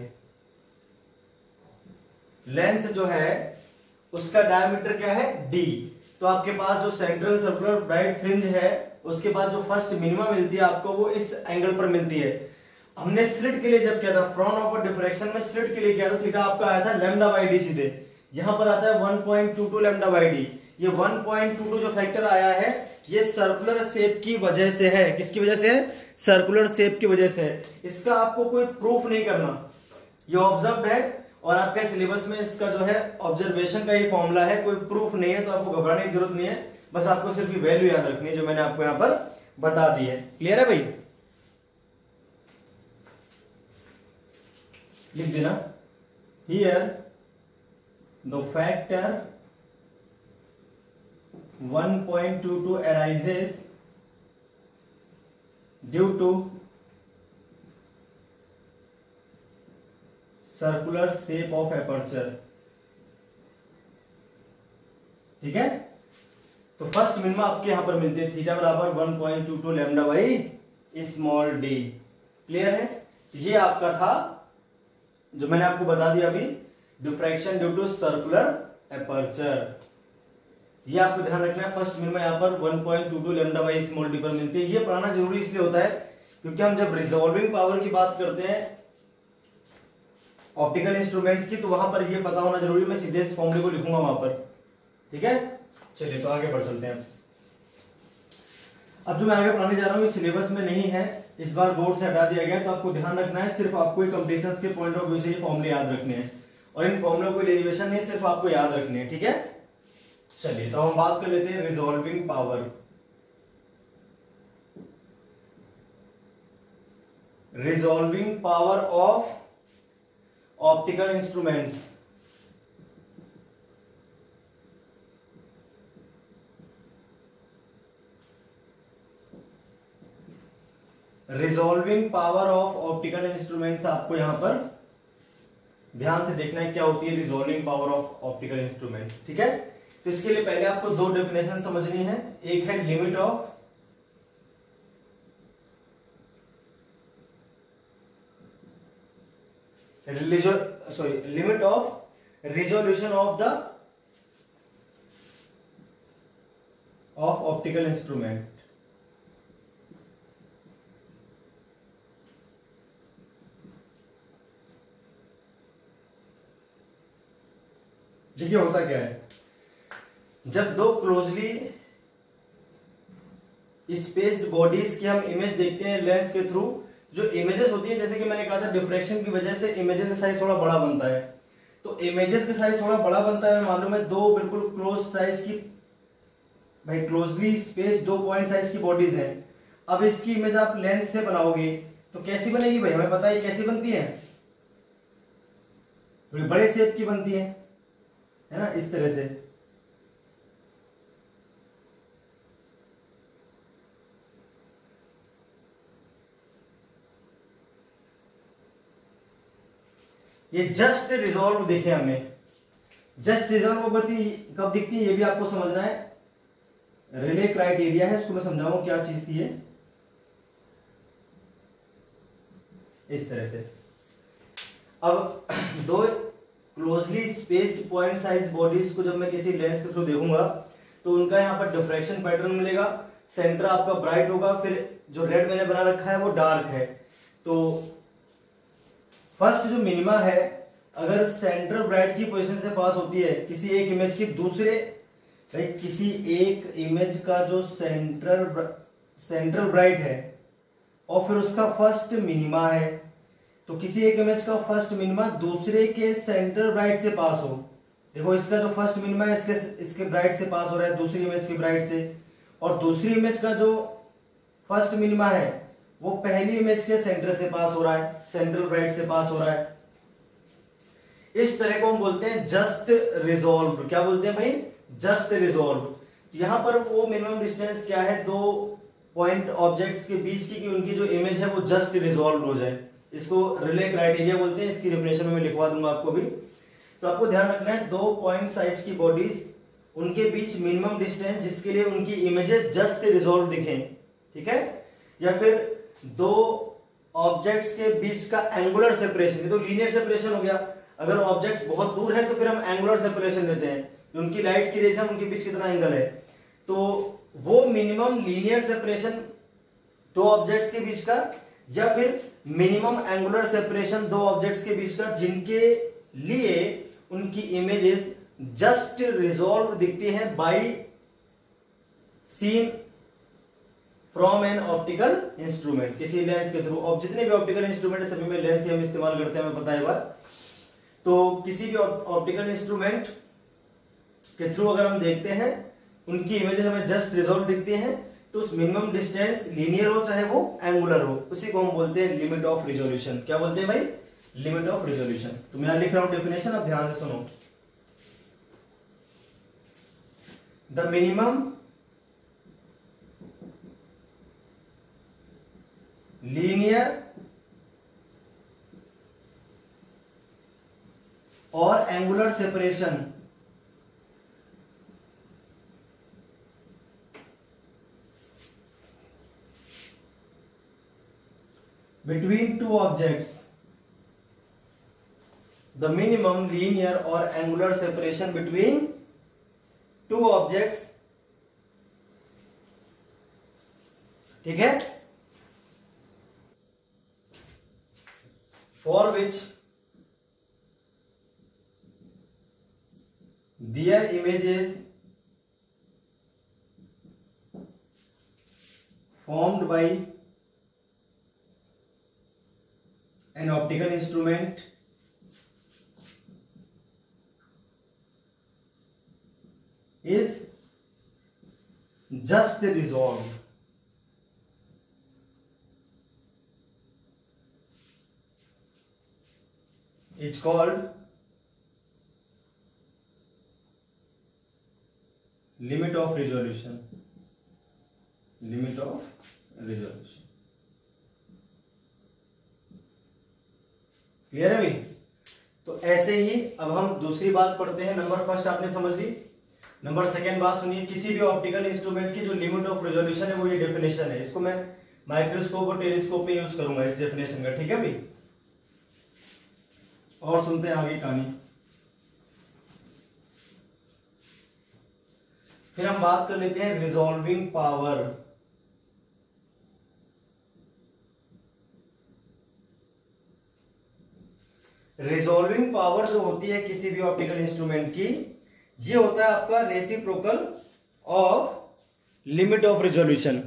लेंस जो है उसका डायमीटर क्या है? डी। तो आपके पास जो सेंट्रल सर्कुलर ब्राइट फ्रिंज है उसके बाद जो फर्स्ट मिनिमा मिलती है आपको वो इस एंगल पर मिलती है। हमने स्लिट के लिए जब किया था, फ्रॉन ऑफ डिफ्रैक्शन में स्लिट के लिए किया था, थीटा आपका आया था लैम्डा बाई डी सीधे। यहां पर आता है 1.22 लैम्डा बाई डी। ये 1.22 जो फैक्टर आया है ये सर्कुलर शेप की वजह से है। किसकी वजह से है? सर्कुलर शेप की वजह से है। इसका आपको कोई प्रूफ नहीं करना, ये ऑब्जर्व्ड है और आपके सिलेबस में इसका जो है ऑब्जर्वेशन का ही फॉर्मूला है, कोई प्रूफ नहीं है, तो आपको घबराने की जरूरत नहीं है। बस आपको सिर्फ वैल्यू याद रखनी है जो मैंने आपको यहां पर बता दी है। क्लियर है भाई? लिख देना, here the factor 1.22 arises due to circular shape of aperture। ठीक है, तो फर्स्ट मिनिमा आपके यहां पर मिलते हैं थीटा बराबर 1.22 lambda by small d. Clear है? तो ये आपका था जो मैंने आपको बता दिया अभी, diffraction due to circular aperture. ये आपको ध्यान रखना है, फर्स्ट मिनिमा यहाँ पर 1.22 लैम्डा बाई स्मॉल डी पर मिलती है। ये पढ़ाना जरूरी इसलिए होता है क्योंकि हम जब रिजॉल्विंग पावर की बात करते हैं ऑप्टिकल इंस्ट्रूमेंट्स की, तो वहां पर ये पता होना जरूरी। मैं सीधे इस फॉर्मूले को लिखूंगा वहां पर। ठीक है, चलिए तो आगे बढ़ चलते हैं। अब जो मैं आगे पढ़ाने जा रहा हूँ सिलेबस में नहीं है, इस बार बोर्ड से हटा दिया गया, तो आपको ध्यान रखना है सिर्फ आपको कंपटीशन के पॉइंट ऑफ व्यू से ये फॉर्मूले याद रखने हैं और इन फॉर्मूलों को डेरिवेशन नहीं, सिर्फ आपको याद रखने हैं। ठीक है, चलिए तो हम बात कर लेते हैं resolving power. Resolving power of optical instruments. Resolving power of optical instruments आपको यहां पर ध्यान से देखना है क्या होती है resolving power of optical instruments. ठीक है, तो इसके लिए पहले आपको दो डेफिनेशन समझनी है। एक है limit of limit of resolution of optical instrument. देखिए होता क्या है, जब दो क्लोजली स्पेस्ड बॉडीज की हम इमेज देखते हैं लेंस के थ्रू, जो इमेजेस होती है, जैसे कि मैंने कहा था डिफ्रैक्शन की वजह से इमेजेस का साइज थोड़ा बड़ा बनता है। तो इमेजेस का साइज थोड़ा बड़ा बनता है, मालूम है, दो बिल्कुल क्लोज साइज की, भाई क्लोजली स्पेस्ड दो पॉइंट साइज की बॉडीज हैं। अब इसकी इमेज आप लेंस से बनाओगे तो कैसी बनेगी भाई? हमें पता है कैसी बनती है, थोड़ी बड़े शेप की बनती है ना, इस तरह से। ये जस्ट रिजॉल्व देखे हमें, जस्ट रिजॉल्व कब दिखती है ये भी आपको समझना है। रिले क्राइटेरिया है, इसको मैं समझाऊं क्या चीज थी ये। इस तरह से अब दो closely spaced point size bodies को जब मैं किसी लेंस के थ्रू देखूंगा तो उनका यहां पर डिफ्रैक्शन पैटर्न मिलेगा। सेंटर आपका ब्राइट होगा, फिर जो रेड मैंने बना रखा है वो डार्क है। तो फर्स्ट जो मिनिमा है, अगर सेंटर ब्राइट की पोजीशन से पास होती है किसी एक इमेज की दूसरे, भाई किसी एक इमेज का जो सेंट्रल ब्राइट है और फिर उसका फर्स्ट मिनिमा है, तो किसी एक इमेज का फर्स्ट मिनिमा दूसरे के सेंटर ब्राइट से पास हो। देखो इसका जो फर्स्ट मिनिमा है इसके ब्राइट से पास हो रहा है दूसरी इमेज के ब्राइट से, और दूसरी इमेज का जो फर्स्ट मिनिमा है वो पहली इमेज के सेंटर से पास हो रहा है, सेंट्रल ब्राइट से पास हो रहा है। इस तरह को हम बोलते हैं जस्ट रिजॉल्व। क्या बोलते हैं भाई? Just resolve. यहां पर वो मिनिमम डिस्टेंस क्या है दो पॉइंट ऑब्जेक्ट्स के बीच की, कि उनकी जो इमेज है वो जस्ट रिजॉल्व हो जाए। इसको रिले क्राइटेरिया बोलते हैं। इसकी डेफिनेशन में मैं लिखवा दूंगा आपको भी। तो आपको ध्यान रखना है दो पॉइंट साइज की बॉडीज, उनके बीच मिनिमम डिस्टेंस जिसके लिए उनकी इमेजेस जस्ट रिजॉल्व दिखें। ठीक है, या फिर दो ऑब्जेक्ट्स के बीच का एंगुलर सेपरेशन, ये तो लीनियर सेपरेशन हो गया। अगर ऑब्जेक्ट्स बहुत दूर है तो फिर हम एंगुलर सेपरेशन देते हैं, उनकी लाइट की रेज है उनके बीच कितना एंगल है, तो वो मिनिमम लीनियर सेपरेशन दो ऑब्जेक्ट्स के बीच का, या फिर मिनिमम एंगुलर सेपरेशन दो ऑब्जेक्ट्स के बीच का जिनके लिए उनकी इमेजेस जस्ट रिजॉल्व दिखती हैं by seen from an optical instrument, किसी लेंस के थ्रू। और जितने भी ऑप्टिकल इंस्ट्रूमेंट है सभी में लेंस ही हम इस्तेमाल करते हैं, हमें पता है बात। तो किसी भी ऑप्टिकल इंस्ट्रूमेंट के थ्रू अगर हम देखते हैं उनकी इमेजेस हमें जस्ट रिजॉल्व दिखती हैं, तो उस मिनिमम डिस्टेंस लीनियर हो चाहे वो एंगुलर हो, उसी को हम बोलते हैं लिमिट ऑफ रिजोल्यूशन। क्या बोलते हैं भाई? Limit of resolution. तो मैं यहां लिख रहा हूं डेफिनेशन, अब ध्यान से सुनो। द मिनिमम लीनियर और angular separation between two objects, the minimum linear or angular separation between two objects, ठीक है, for which their images formed by an optical instrument is just resolved. It's called limit of resolution. Limit of resolution. Clear है भाई? तो ऐसे ही अब हम दूसरी बात पढ़ते हैं। नंबर फर्स्ट आपने समझ ली। नंबर सेकंड बात सुनिए, किसी भी ऑप्टिकल इंस्ट्रूमेंट की जो लिमिट ऑफ रेजोल्यूशन है वो ये डेफिनेशन है। इसको मैं माइक्रोस्कोप और टेलीस्कोप में यूज करूंगा इस डेफिनेशन का, ठीक है भाई? और सुनते हैं आगे कहानी। फिर हम बात कर लेते हैं रिजॉल्विंग पावर। रिजॉल्विंग पावर जो होती है किसी भी ऑप्टिकल इंस्ट्रूमेंट की, ये होता है आपका reciprocal of limit of resolution.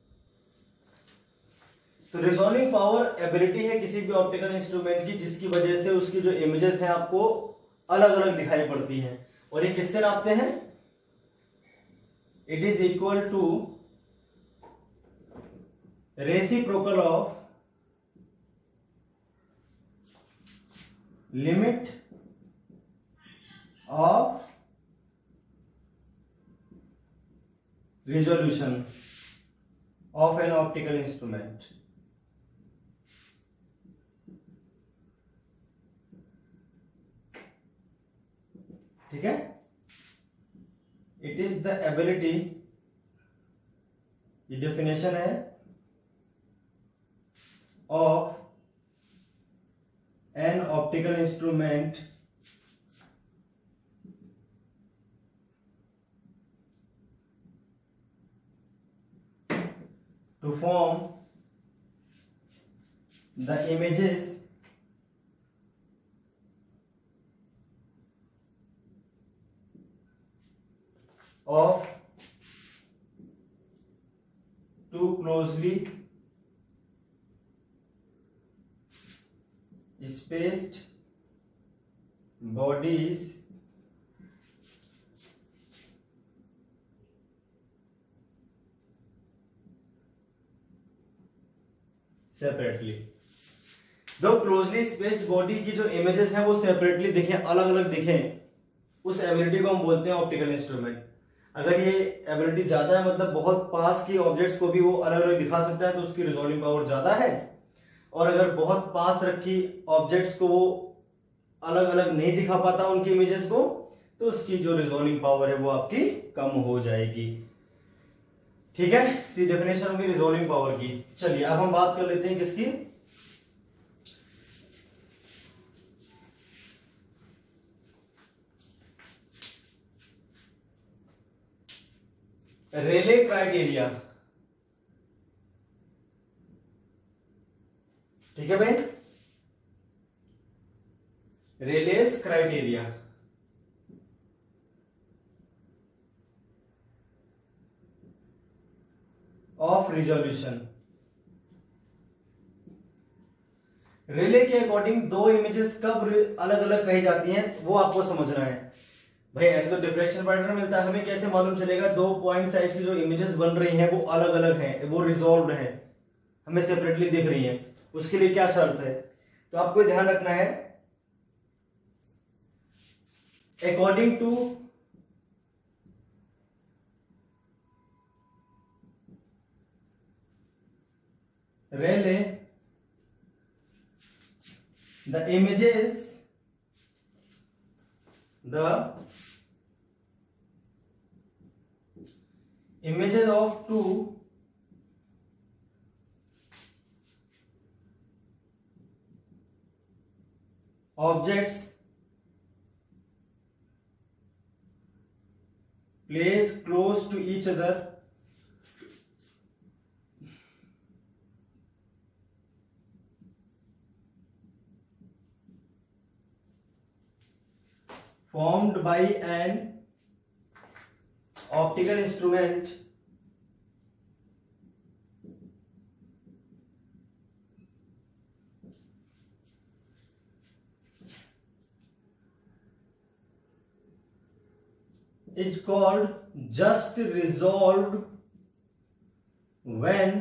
तो रिजॉल्विंग पावर एबिलिटी है किसी भी ऑप्टिकल इंस्ट्रूमेंट की जिसकी वजह से उसकी जो इमेजेस हैं आपको अलग अलग दिखाई पड़ती हैं। और ये किससे नापते हैं? It is equal to reciprocal of limit of resolution of an optical instrument. ठीक है? It is the ability, ये definition है, of an optical instrument to form the images of two closely spaced bodies separately. दो closely spaced body की जो images हैं वो separately दिखें, अलग अलग दिखें, उस एबिलिटी को हम बोलते हैं ऑप्टिकल इंस्ट्रूमेंट। अगर ये एबिलिटी ज्यादा है, मतलब बहुत पास की ऑब्जेक्ट्स को भी वो अलग अलग दिखा सकता है, तो उसकी रिजॉल्विंग पावर ज्यादा है। और अगर बहुत पास रखी ऑब्जेक्ट्स को वो अलग अलग नहीं दिखा पाता उनकी इमेजेस को, तो उसकी जो रिजॉल्विंग पावर है वो आपकी कम हो जाएगी। ठीक है? तो डेफिनेशन होगी रिजॉल्विंग पावर की। चलिए अब हम बात कर लेते हैं किसकी? Rayleigh criteria. ठीक है भाई? रेलेस क्राइटेरिया। रिजोल्यूशन। रेले के अकॉर्डिंग दो इमेजेस कब अलग अलग कही जाती हैं वो आपको समझना है। भाई ऐसे तो डिफ्रेक्शन पैटर्न मिलता है, हमें कैसे मालूम चलेगा दो पॉइंट साइज की जो इमेजेस बन रही हैं वो अलग अलग हैं, वो रिजॉल्व है, हमें सेपरेटली दिख रही हैं। उसके लिए क्या शर्त है, तो आपको ध्यान रखना है according to Rayleigh the images of two objects placed close to each other formed by an optical instrument is called just resolved when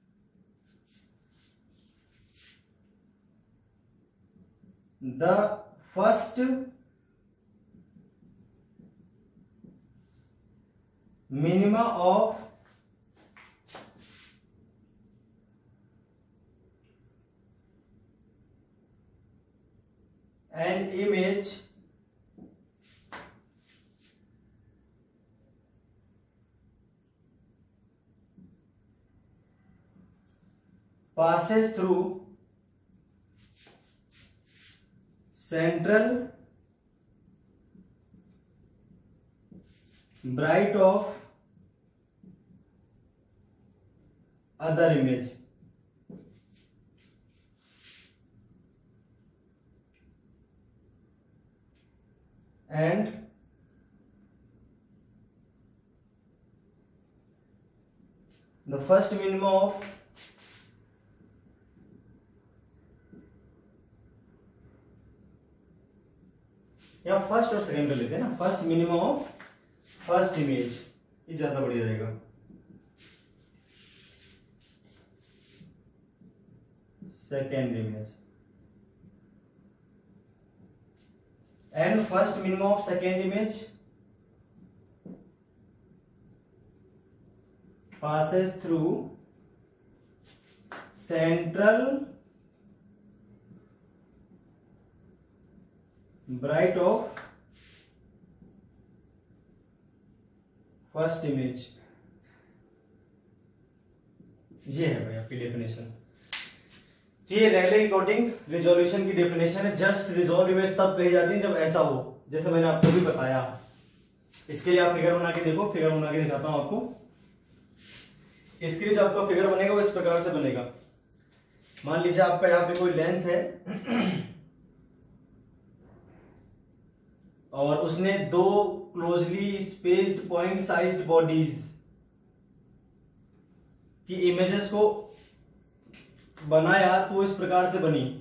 the first minima of an image passes through central bright of other image and the first minimum of या first और second कर लेते हैं ना, first minimum of first image, ये ज्यादा बढ़िया रहेगा। Second image and first minimum of second image passes through central bright of first image. ये है भाई आपकी डेफिनेशन। ये रेले अकॉर्डिंग रिजोल्यूशन की डेफिनेशन है। जस्ट रिजॉल्व इमेज तब कही जाती है जब ऐसा हो, जैसे मैंने आपको भी बताया। इसके लिए आप फिगर बना के देखो, फिगर बना के दिखाता हूं आपको। इसके लिए जो आपका फिगर बनेगा वो इस प्रकार से बनेगा। मान लीजिए आपका यहाँ पे कोई लेंस है और उसने दो closely spaced point sized bodies की इमेजेस को बनाया, तो इस प्रकार से बनी।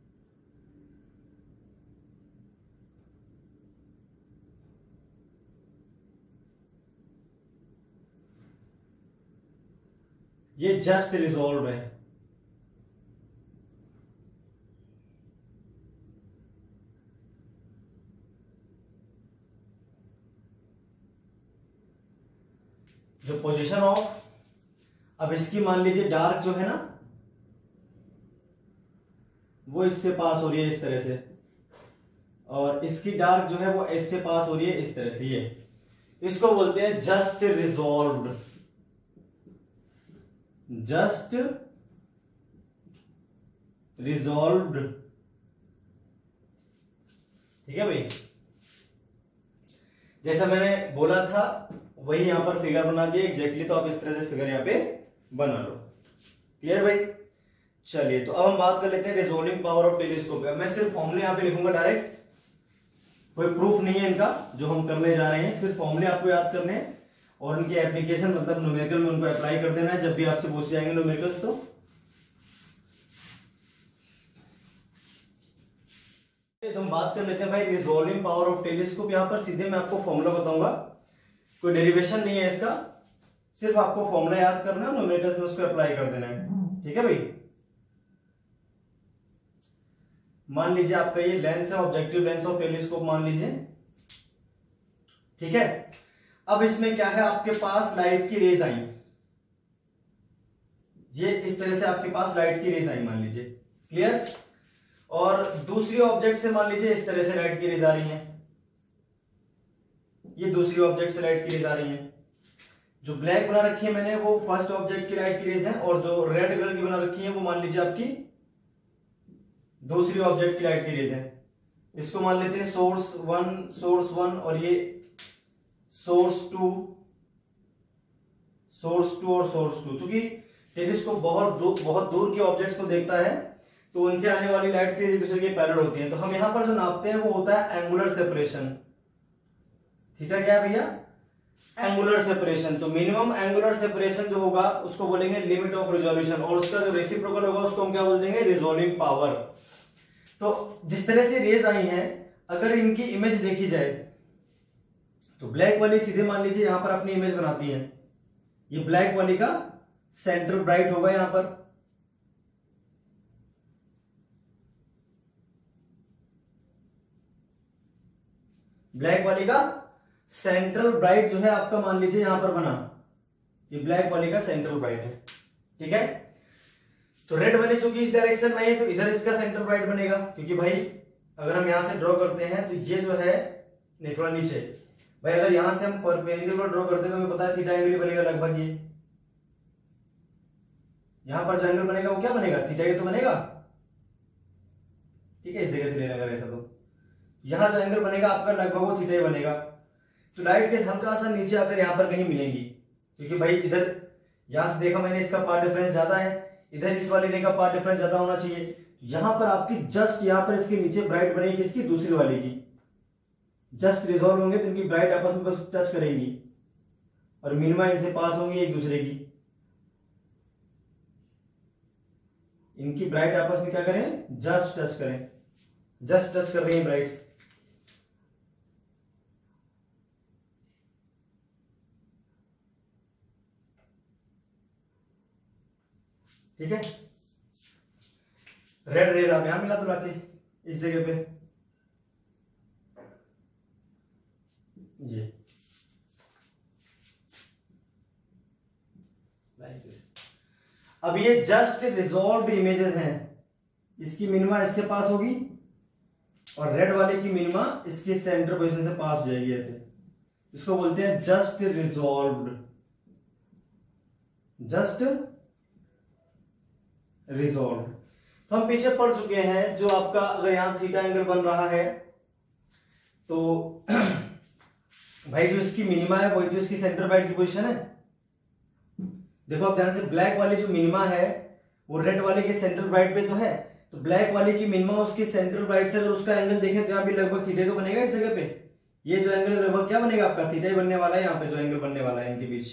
ये जस्ट रिजॉल्व है। जो पोजीशन ऑफ, अब इसकी मान लीजिए डार्क जो है ना वो इससे पास हो रही है इस तरह से, और इसकी डार्क जो है वो इससे पास हो रही है इस तरह से। ये इसको बोलते हैं जस्ट रिजॉल्व्ड। जस्ट रिजॉल्व्ड, ठीक है भाई। जैसा मैंने बोला था वही यहां पर फिगर बना दिया एग्जैक्टली, तो आप इस तरह से फिगर यहां पे बना लो। क्लियर भाई? चलिए तो अब हम बात कर लेते हैं रिजोल्विंग पावर ऑफ टेलीस्कोप। मैं सिर्फ फॉर्मूले यहां पे लिखूंगा डायरेक्ट, कोई प्रूफ नहीं है इनका जो हम करने जा रहे हैं, सिर्फ फॉर्मूले आपको याद करने हैं और उनके एप्लीकेशन मतलब न्यूमेरिकल में उनको अप्लाई कर देना है जब भी आपसे पूछ जाएंगे न्यूमेरिकल्स। तो हम बात कर लेते हैं भाई रिजॉल्विंग पावर ऑफ टेलीस्कोप। यहाँ पर सीधे मैं आपको फॉर्मूला बताऊंगा, कोई डेरिवेशन नहीं है इसका, सिर्फ आपको फॉर्मूला याद करना है, न्यूमेरिकल्स में उसको अप्लाई कर देना है। ठीक है भाई, मान लीजिए आपका ये लेंस है, ऑब्जेक्टिव लेंस ऑफ टेलीस्कोप मान लीजिए। ठीक है, अब इसमें क्या है, आपके पास लाइट की रेज आई, ये इस तरह से आपके पास लाइट की रेज आई मान लीजिए, क्लियर। और दूसरी ऑब्जेक्ट से मान लीजिए इस तरह से लाइट की रेज आ रही है, ये दूसरी ऑब्जेक्ट से लाइट की रेज आ रही है। जो ब्लैक बना रखी है मैंने वो फर्स्ट ऑब्जेक्ट की लाइट की रेज है, और जो रेड कलर की बना रखी है वो मान लीजिए आपकी दूसरी ऑब्जेक्ट की लाइट की रेज है। इसको मान लेते हैं सोर्स 1 और ये सोर्स 2 और सोर्स 2। क्योंकि टेलीस्कोप बहुत दूर के ऑब्जेक्ट्स को देखता है, तो उनसे आने वाली लाइट की एक दूसरे के पैरेलल होती है। तो हम यहां पर जो नापते हैं वो होता है एंगुलर सेपरेशन। थीटा क्या है भैया, एंगुलर सेपरेशन। तो मिनिमम एंगुलर सेपरेशन जो होगा उसको बोलेंगे लिमिट ऑफ रिजोल्यूशन, और उसका जो रेसिप्रोकल होगा उसको हम क्या बोल देंगे, रिजॉल्विंग पावर। तो जिस तरह से रेज आई हैं, अगर इनकी इमेज देखी जाए तो ब्लैक वाली सीधे मान लीजिए यहां पर अपनी इमेज बनाती है, ये ब्लैक वाली का सेंट्रल ब्राइट होगा यहां पर, ब्लैक वाली का सेंट्रल ब्राइट जो है आपका मान लीजिए यहां पर बना, ये ब्लैक वाली का सेंट्रल ब्राइट है। ठीक है, तो रेड वाली चूंकि इस डायरेक्शन में है तो इधर इसका सेंट्रल ब्राइट बनेगा, क्योंकि भाई अगर हम यहां से ड्रॉ करते हैं तो ये जो है नहीं थोड़ा नीचे भाई, अगर यहां से हम परपेंडिकुलर ड्रॉ करते हैं तो हमें पता है थीटा एंगल ही बनेगा लगभग। ये यहां पर जो एंगल बनेगा वो क्या बनेगा, थीटा ही तो बनेगा। ठीक है, इस जगह से लेना अगर ऐसा, तो यहां जो एंगल बनेगा आपका लगभग वो थीटा ही बनेगा। तो लाइट के हल्का सा नीचे आकर यहां पर कहीं मिलेंगी, क्योंकि भाई इधर यहां से देखा मैंने इसका पाथ डिफरेंस ज्यादा है, इधर इस वाली रे का पाथ डिफरेंस ज्यादा होना चाहिए। यहां पर आपकी जस्ट यहां पर इसके नीचे ब्राइट बनेगी, किसकी, दूसरी वाली की। जस्ट रिजॉल्व होंगे तो इनकी ब्राइट आपस में टच करेंगी और मिनिमा इनसे पास होंगी एक दूसरे की, इनकी ब्राइट आपस में क्या करें, जस्ट टच करें, जस्ट टच कर रही है ब्राइट्स। ठीक है, रेड रेज आप यहां मिला तो लाके इस जगह पे जी, लाइक दिस। अब ये जस्ट रिजॉल्व्ड इमेजेस हैं, इसकी मिनिमा इससे पास होगी और रेड वाले की मिनिमा इसके सेंटर पोजीशन से पास हो जाएगी ऐसे। इसको बोलते हैं जस्ट रिजॉल्व्ड, जस्ट रिजॉल्व्ड। तो हम पीछे पढ़ चुके हैं, जो आपका अगर यहां थीटा एंगल बन रहा है तो भाई जो इसकी मिनिमा है वही जो इसकी सेंटर ब्राइट की पोजीशन है। देखो आप ध्यान से, ब्लैक वाली जो मिनिमा है वो रेड वाले के सेंट्रल ब्राइट पे तो है, तो ब्लैक वाले की मिनिमा उसकी सेंट्रल ब्राइट से अगर उसका एंगल देखें तो यहाँ भी लगभग थीटा तो बनेगा इस जगह पे। ये जो एंगल लगभग क्या बनेगा आपका, थीटा ही बनने वाला है। यहाँ पे जो एंगल बनने वाला है इनके बीच,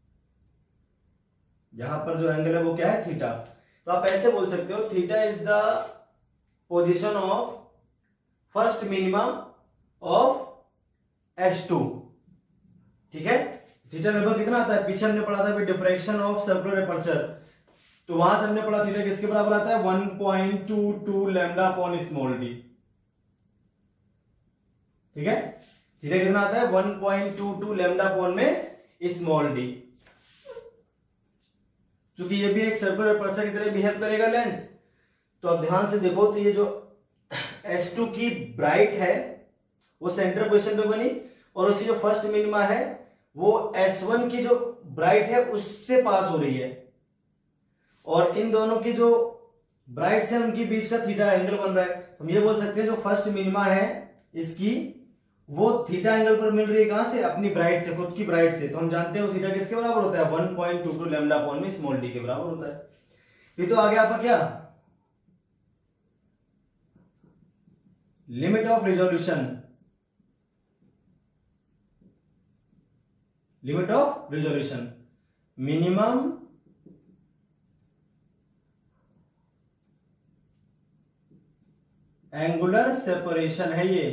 यहां पर जो एंगल है वो क्या है, थीटा। तो आप ऐसे बोल सकते हो, theta is the position of first minima of S2। ठीक है, थीटा लगभग कितना आता है, पीछे हमने पढ़ा था डिफ्रैक्शन ऑफ सर्कुलर एपर्चर, तो वहां से हमने पढ़ा थीटा किसके बराबर आता है, 1.22 लैम्डा अपॉन स्मॉल डी। ठीक है, थीटा कितना आता है, 1.22 लैम्डा अपॉन में स्मॉल डी। क्योंकि ये भी एक सर्कुलर एपर्चर की तरह बिहेव करेगा लेंस, तो अब ध्यान से देखो, तो ये जो S2 की ब्राइट है वो सेंटर पोजीशन पे बनी, और उसकी जो फर्स्ट मिनिमा है वो S1 की जो ब्राइट है उससे पास हो रही है, और इन दोनों की जो ब्राइट्स है उनके बीच का थीटा एंगल बन रहा है। तो हम ये बोल सकते हैं जो फर्स्ट मिनिमा है इसकी वो थीटा एंगल पर मिल रही है, कहां से, अपनी ब्राइट से, खुद की ब्राइट से। तो हम जानते हैं वो थीटा किसके बराबर होता है, 1.22 लैम्डा अपॉन में स्मॉल डी के बराबर होता है। फिर तो आगे आपका क्या, limit of resolution. Limit of resolution, minimum angular separation है ये,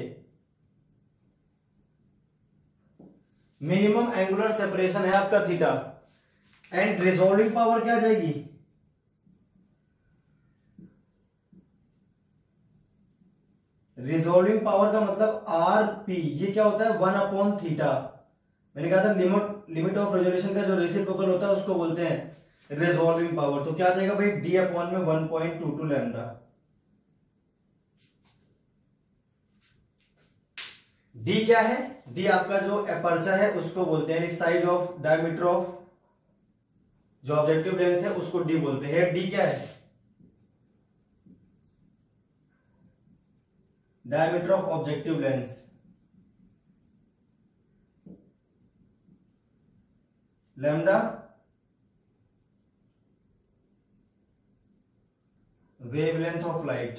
मिनिमम एंगुलर सेपरेशन है आपका थीटा। एंड रिजॉल्विंग पावर क्या आ जाएगी, रिजॉल्विंग पावर का मतलब आर पी, ये क्या होता है 1/थीटा। मैंने कहा था लिमिट ऑफ रेजोल्यूशन का जो रेसिप्रोकल होता है उसको बोलते हैं रिजॉल्विंग पावर। तो क्या आ जाएगा भाई, डी अपॉन में 1.22 लैम्डा। डी क्या है, डी आपका जो एपर्चर है उसको बोलते हैं, साइज ऑफ डायमीटर ऑफ जो ऑब्जेक्टिव लेंस है उसको डी बोलते हैं। डी क्या है, diameter of objective lens. Lambda wavelength of light.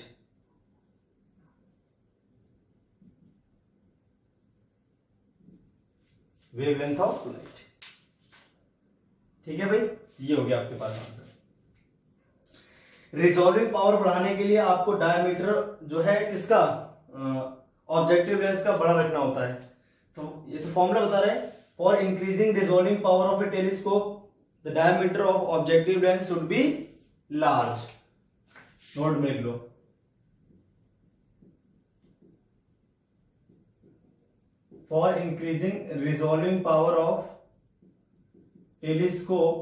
Wavelength of light, ठीक है भाई, ये हो गया आपके पास आंसर। रिजॉल्विंग पावर बढ़ाने के लिए आपको डायमीटर जो है किसका, ऑब्जेक्टिव लेंस का बड़ा रखना होता है। तो ये तो फॉर्मूला बता रहे हैं, for increasing resolving power of a telescope the diameter of objective lens should be large. Note में लिख लो, for increasing resolving power of telescope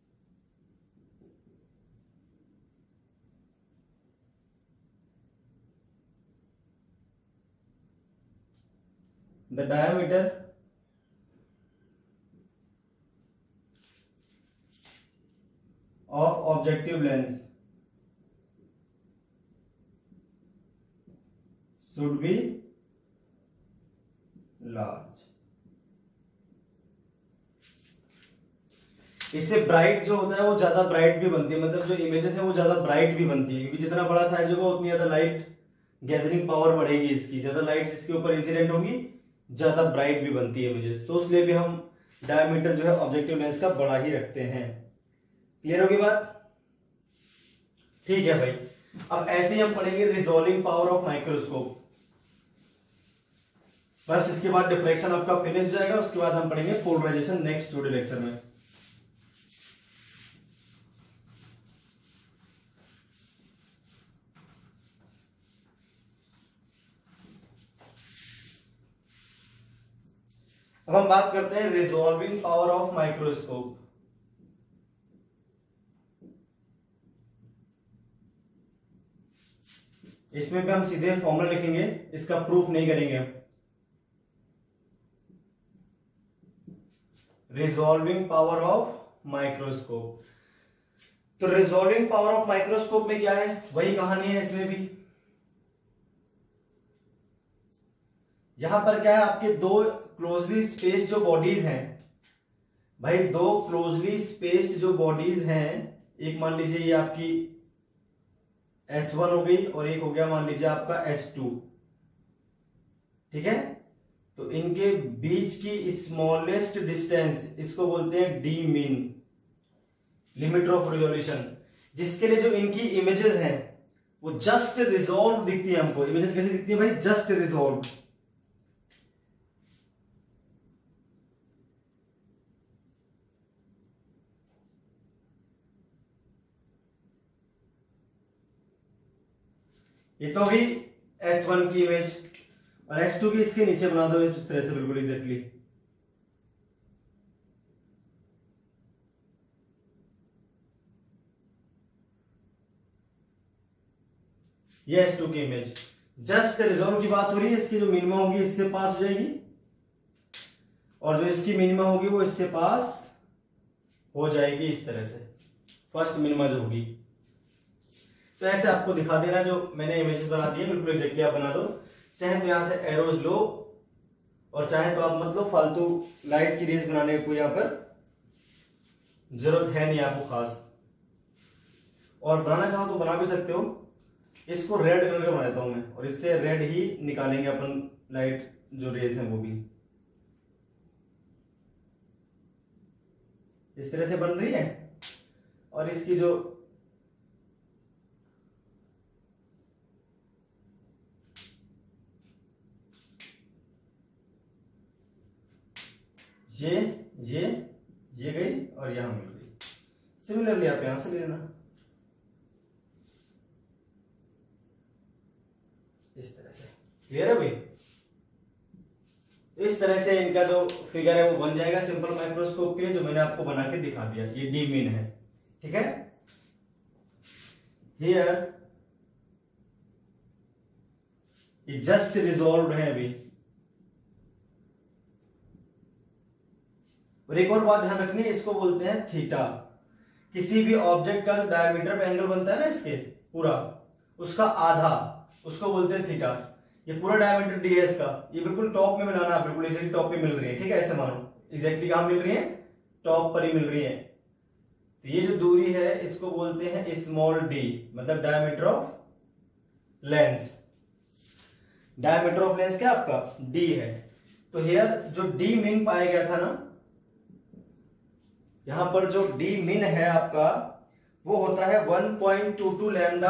the diameter of objective lens should be large. इससे bright जो होता है वो ज्यादा bright भी बनती है, मतलब जो इमेजेस है वो ज्यादा ब्राइट भी बनती है, क्योंकि जितना बड़ा साइज होगा उतनी ज्यादा लाइट गैदरिंग पावर बढ़ेगी इसकी, ज्यादा लाइट इसके ऊपर इंसिडेंट होगी, ज्यादा ब्राइट भी बनती है इमेजेस। तो इसलिए भी हम डायमीटर जो है ऑब्जेक्टिव लेंस का बड़ा ही रखते हैं। क्लियर होगी बात, ठीक है भाई। अब ऐसे ही हम पढ़ेंगे रिजॉल्विंग पावर ऑफ माइक्रोस्कोप। बस इसके बाद डिफ्रेक्शन आपका फिनिश हो जाएगा, उसके बाद हम पढ़ेंगे पोलराइजेशन नेक्स्ट वीडियो लेक्चर में। अब हम बात करते हैं रिजॉल्विंग पावर ऑफ माइक्रोस्कोप। इसमें भी हम सीधे फॉर्मूला लिखेंगे, इसका प्रूफ नहीं करेंगे हम। रिजॉल्विंग पावर ऑफ माइक्रोस्कोप, तो रिजॉल्विंग पावर ऑफ माइक्रोस्कोप में क्या है, वही कहानी है इसमें भी। यहां पर क्या है, आपके दो क्लोजली स्पेस्ड जो बॉडीज हैं भाई, दो क्लोजली स्पेस्ड जो बॉडीज हैं, एक मान लीजिए ये आपकी S1 हो गई और एक हो गया मान लीजिए आपका S2, ठीक है। तो इनके बीच की स्मॉलेस्ट डिस्टेंस इसको बोलते हैं D min, limit of resolution, जिसके लिए जो इनकी इमेजेस हैं वो जस्ट रिजॉल्व दिखती है हमको। इमेजेस कैसे दिखती है भाई, जस्ट रिजॉल्व। ये तो भी S1 की इमेज, और S2 की इसके नीचे बना दो इस तरह से, बिल्कुल एग्जैक्टली। ये S2 की इमेज, जस्ट रिजॉल्व की बात हो रही है, इसकी जो मिनिमा होगी इससे पास हो जाएगी, और जो इसकी मिनिमा होगी वो इससे पास हो जाएगी इस तरह से, फर्स्ट मिनिमा जो होगी। तो ऐसे आपको दिखा देना, जो मैंने इमेजेस बना दी है बिल्कुल एग्जैक्टली आप बना दो। चाहे तो यहां से एरोज लो और चाहे तो आप मतलब फालतू लाइट की रेस बनाने की कोई यहां पर जरूरत है नहीं आपको खास, और बनाना चाहो तो बना भी सकते हो। इसको रेड कलर का बना देता हूं मैं, और इससे रेड ही निकालेंगे अपन लाइट जो रेस है वो भी। इस तरह से बन रही है, और इसकी जो ये गई और यहां मिल गई। सिमिलरली आप यहां से ले लेना, इस तरह से। क्लियर है भाई? इस तरह से इनका जो फिगर है वो बन जाएगा सिंपल माइक्रोस्कोप के लिए, जो मैंने आपको बना के दिखा दिया। ये डी मीन है, ठीक है। हियर ये जस्ट रिजॉल्व है अभी। और एक और बात ध्यान रखनी है, इसको बोलते हैं थीटा। किसी भी ऑब्जेक्ट का जो डायमीटर पे एंगल बनता है ना इसके पूरा, उसका आधा, उसको बोलते हैं थीटा। ये पूरा डायमीटर डी है इसका, ये बिल्कुल टॉप में बनाना, बिल्कुल इसी टॉप पे मिल रही है, ठीक है। ऐसे मानो एग्जैक्टली कहां मिल रही है, टॉप पर ही मिल रही है। तो ये जो दूरी है इसको बोलते हैं स्मॉल डी, मतलब diameter of lens. Diameter of lens क्या आपका डी है। तो हियर जो डी मीन पाया गया था ना, यहां पर जो डी मीन है आपका वो होता है 1.22 लैम्डा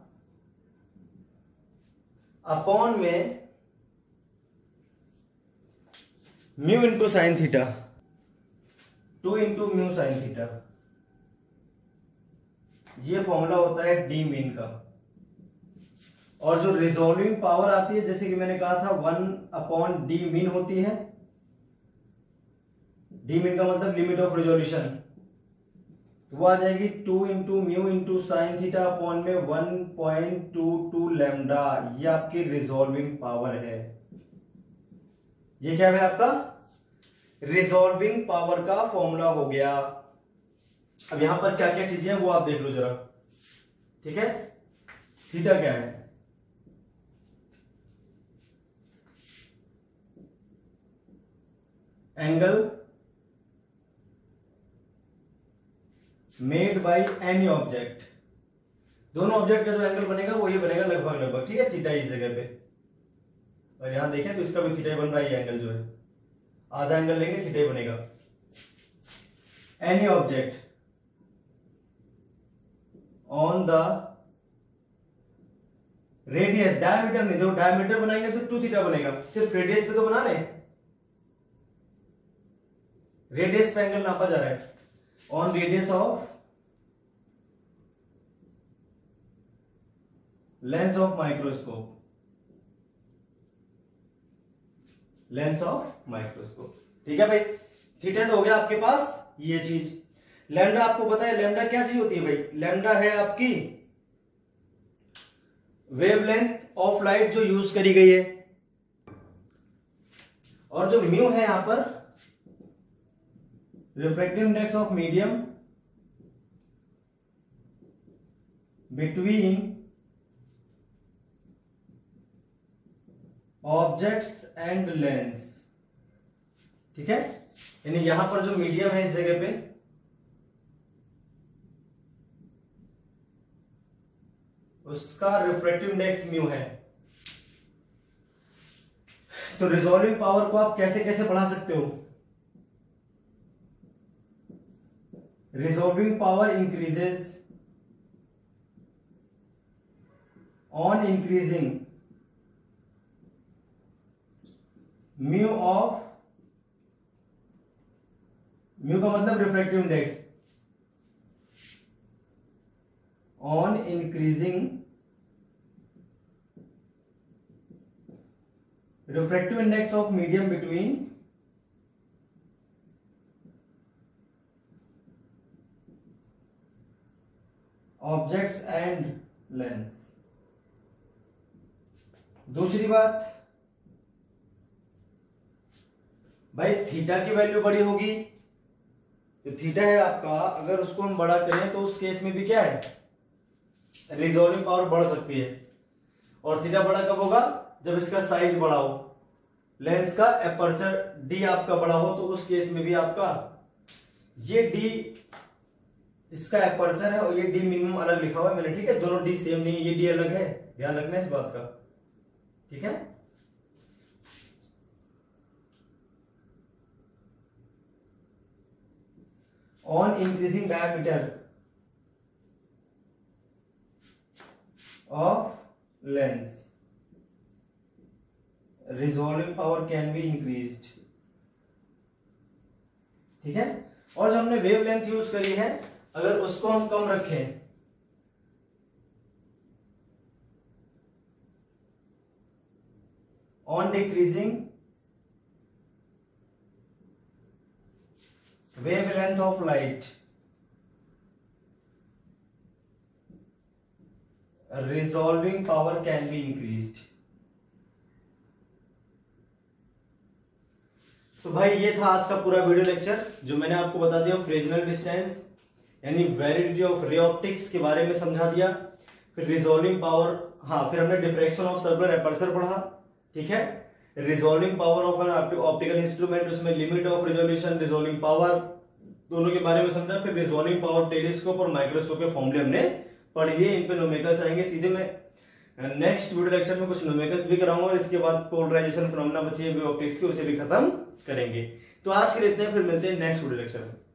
अपॉन में mu into sine theta, 2 into mu sine theta. ये फॉर्मूला होता है डी मीन का। और जो रिजॉल्विंग पावर आती है, जैसे कि मैंने कहा था 1 डी मीन होती है। डी मीन का मतलब लिमिट ऑफ रिजोल्यूशन, तो वो आ जाएगी 2 into mu into sine theta upon में 1.22 लैम्डा। ये आपकी रिजॉल्विंग पावर है। ये क्या है आपका रिजॉल्विंग पावर का फॉर्मूला हो गया। अब यहां पर क्या क्या चीजें हैं वो आप देख लो जरा, ठीक है। थीटा क्या है, angle made by any object. दोनों ऑब्जेक्ट का जो एंगल बनेगा वो ये बनेगा लगभग लगभग, ठीक है, थीटा इस जगह पे। और यहां देखें तो इसका भी थीटा बन रहा है, ये एंगल जो है आधा एंगल लेंगे थीटा बनेगा। Any object on the radius, diameter नहीं, जब डायमीटर बनाएंगे तो 2 थीटा बनेगा। सिर्फ रेडियस पे तो बना रहे, रेडियस पे एंगल नापा जा रहा है। On radius of lens of microscope, lens of microscope, ठीक है भाई। थीटा तो हो गया आपके पास ये चीज। लैम्डा आपको पता है लैम्डा क्या चीज होती है भाई, लैम्डा है आपकी वेवलेंथ ऑफ लाइट जो यूज करी गई है। और जो म्यू है यहां पर refractive index of medium between objects and lens, ठीक है। यानी यहां पर जो मीडियम है इस जगह पे, उसका रिफ्रैक्टिव इंडेक्स म्यू है। तो रिजॉल्विंग पावर को आप कैसे कैसे बढ़ा सकते हो, resolving power increases on increasing mu of, mu का मतलब refractive index, on increasing refractive index of medium between objects and lens. दूसरी बात भाई, थीटा की वैल्यू बड़ी होगी, जो थीटा है आपका, अगर उसको हम बड़ा करें तो उस केस में भी क्या है, रिजॉल्विंग पावर बढ़ सकती है। और थीटा बड़ा कब होगा, जब इसका साइज बड़ा हो, लेंस का एपर्चर डी आपका बड़ा हो, तो उस केस में भी आपका ये डी इसका एपर्चर है और ये डी मिनिमम अलग लिखा हुआ है मैंने, ठीक है। दोनों डी सेम नहीं है, ये डी अलग है, ध्यान रखना इस बात का, ठीक है। On increasing diameter of lens resolving power can be increased. ठीक है, और जो हमने वेवलेंथ यूज करी है अगर उसको हम कम रखें, on decreasing wavelength of light resolving power can be increased। तो भाई ये था आज का पूरा वीडियो लेक्चर जो मैंने आपको बता दिया फ्रेजनल डिस्टेंस यानी वैलिडिटी ऑफ रे ऑप्टिक्स के बारे में समझा दिया, फिर रिजॉल्विंग पावर, हाँ फिर हमने डिफ्रैक्शन ऑफ सर्कुलर एपर्चर पढ़ा। ठीक है, resolving power of an optical instrument, उसमें limit of resolution, resolving power दोनों के बारे में समझा। फिर रिजॉल्विंग पावर टेलीस्कोप और माइक्रोस्कोप के फॉर्मूले हमने पढ़ लिए, इन पे न्यूमेरिकल्स आएंगे। सीधे मैं नेक्स्ट वीडियो लेक्चर में कुछ न्यूमेरिकल्स भी कराऊंगा और इसके बाद पोलराइजेशन फिनोमेना बची है ऑप्टिक्स की, उसे भी खत्म करेंगे। तो आज के लिए इतने, फिर मिलते हैं नेक्स्ट वीडियो लेक्चर में।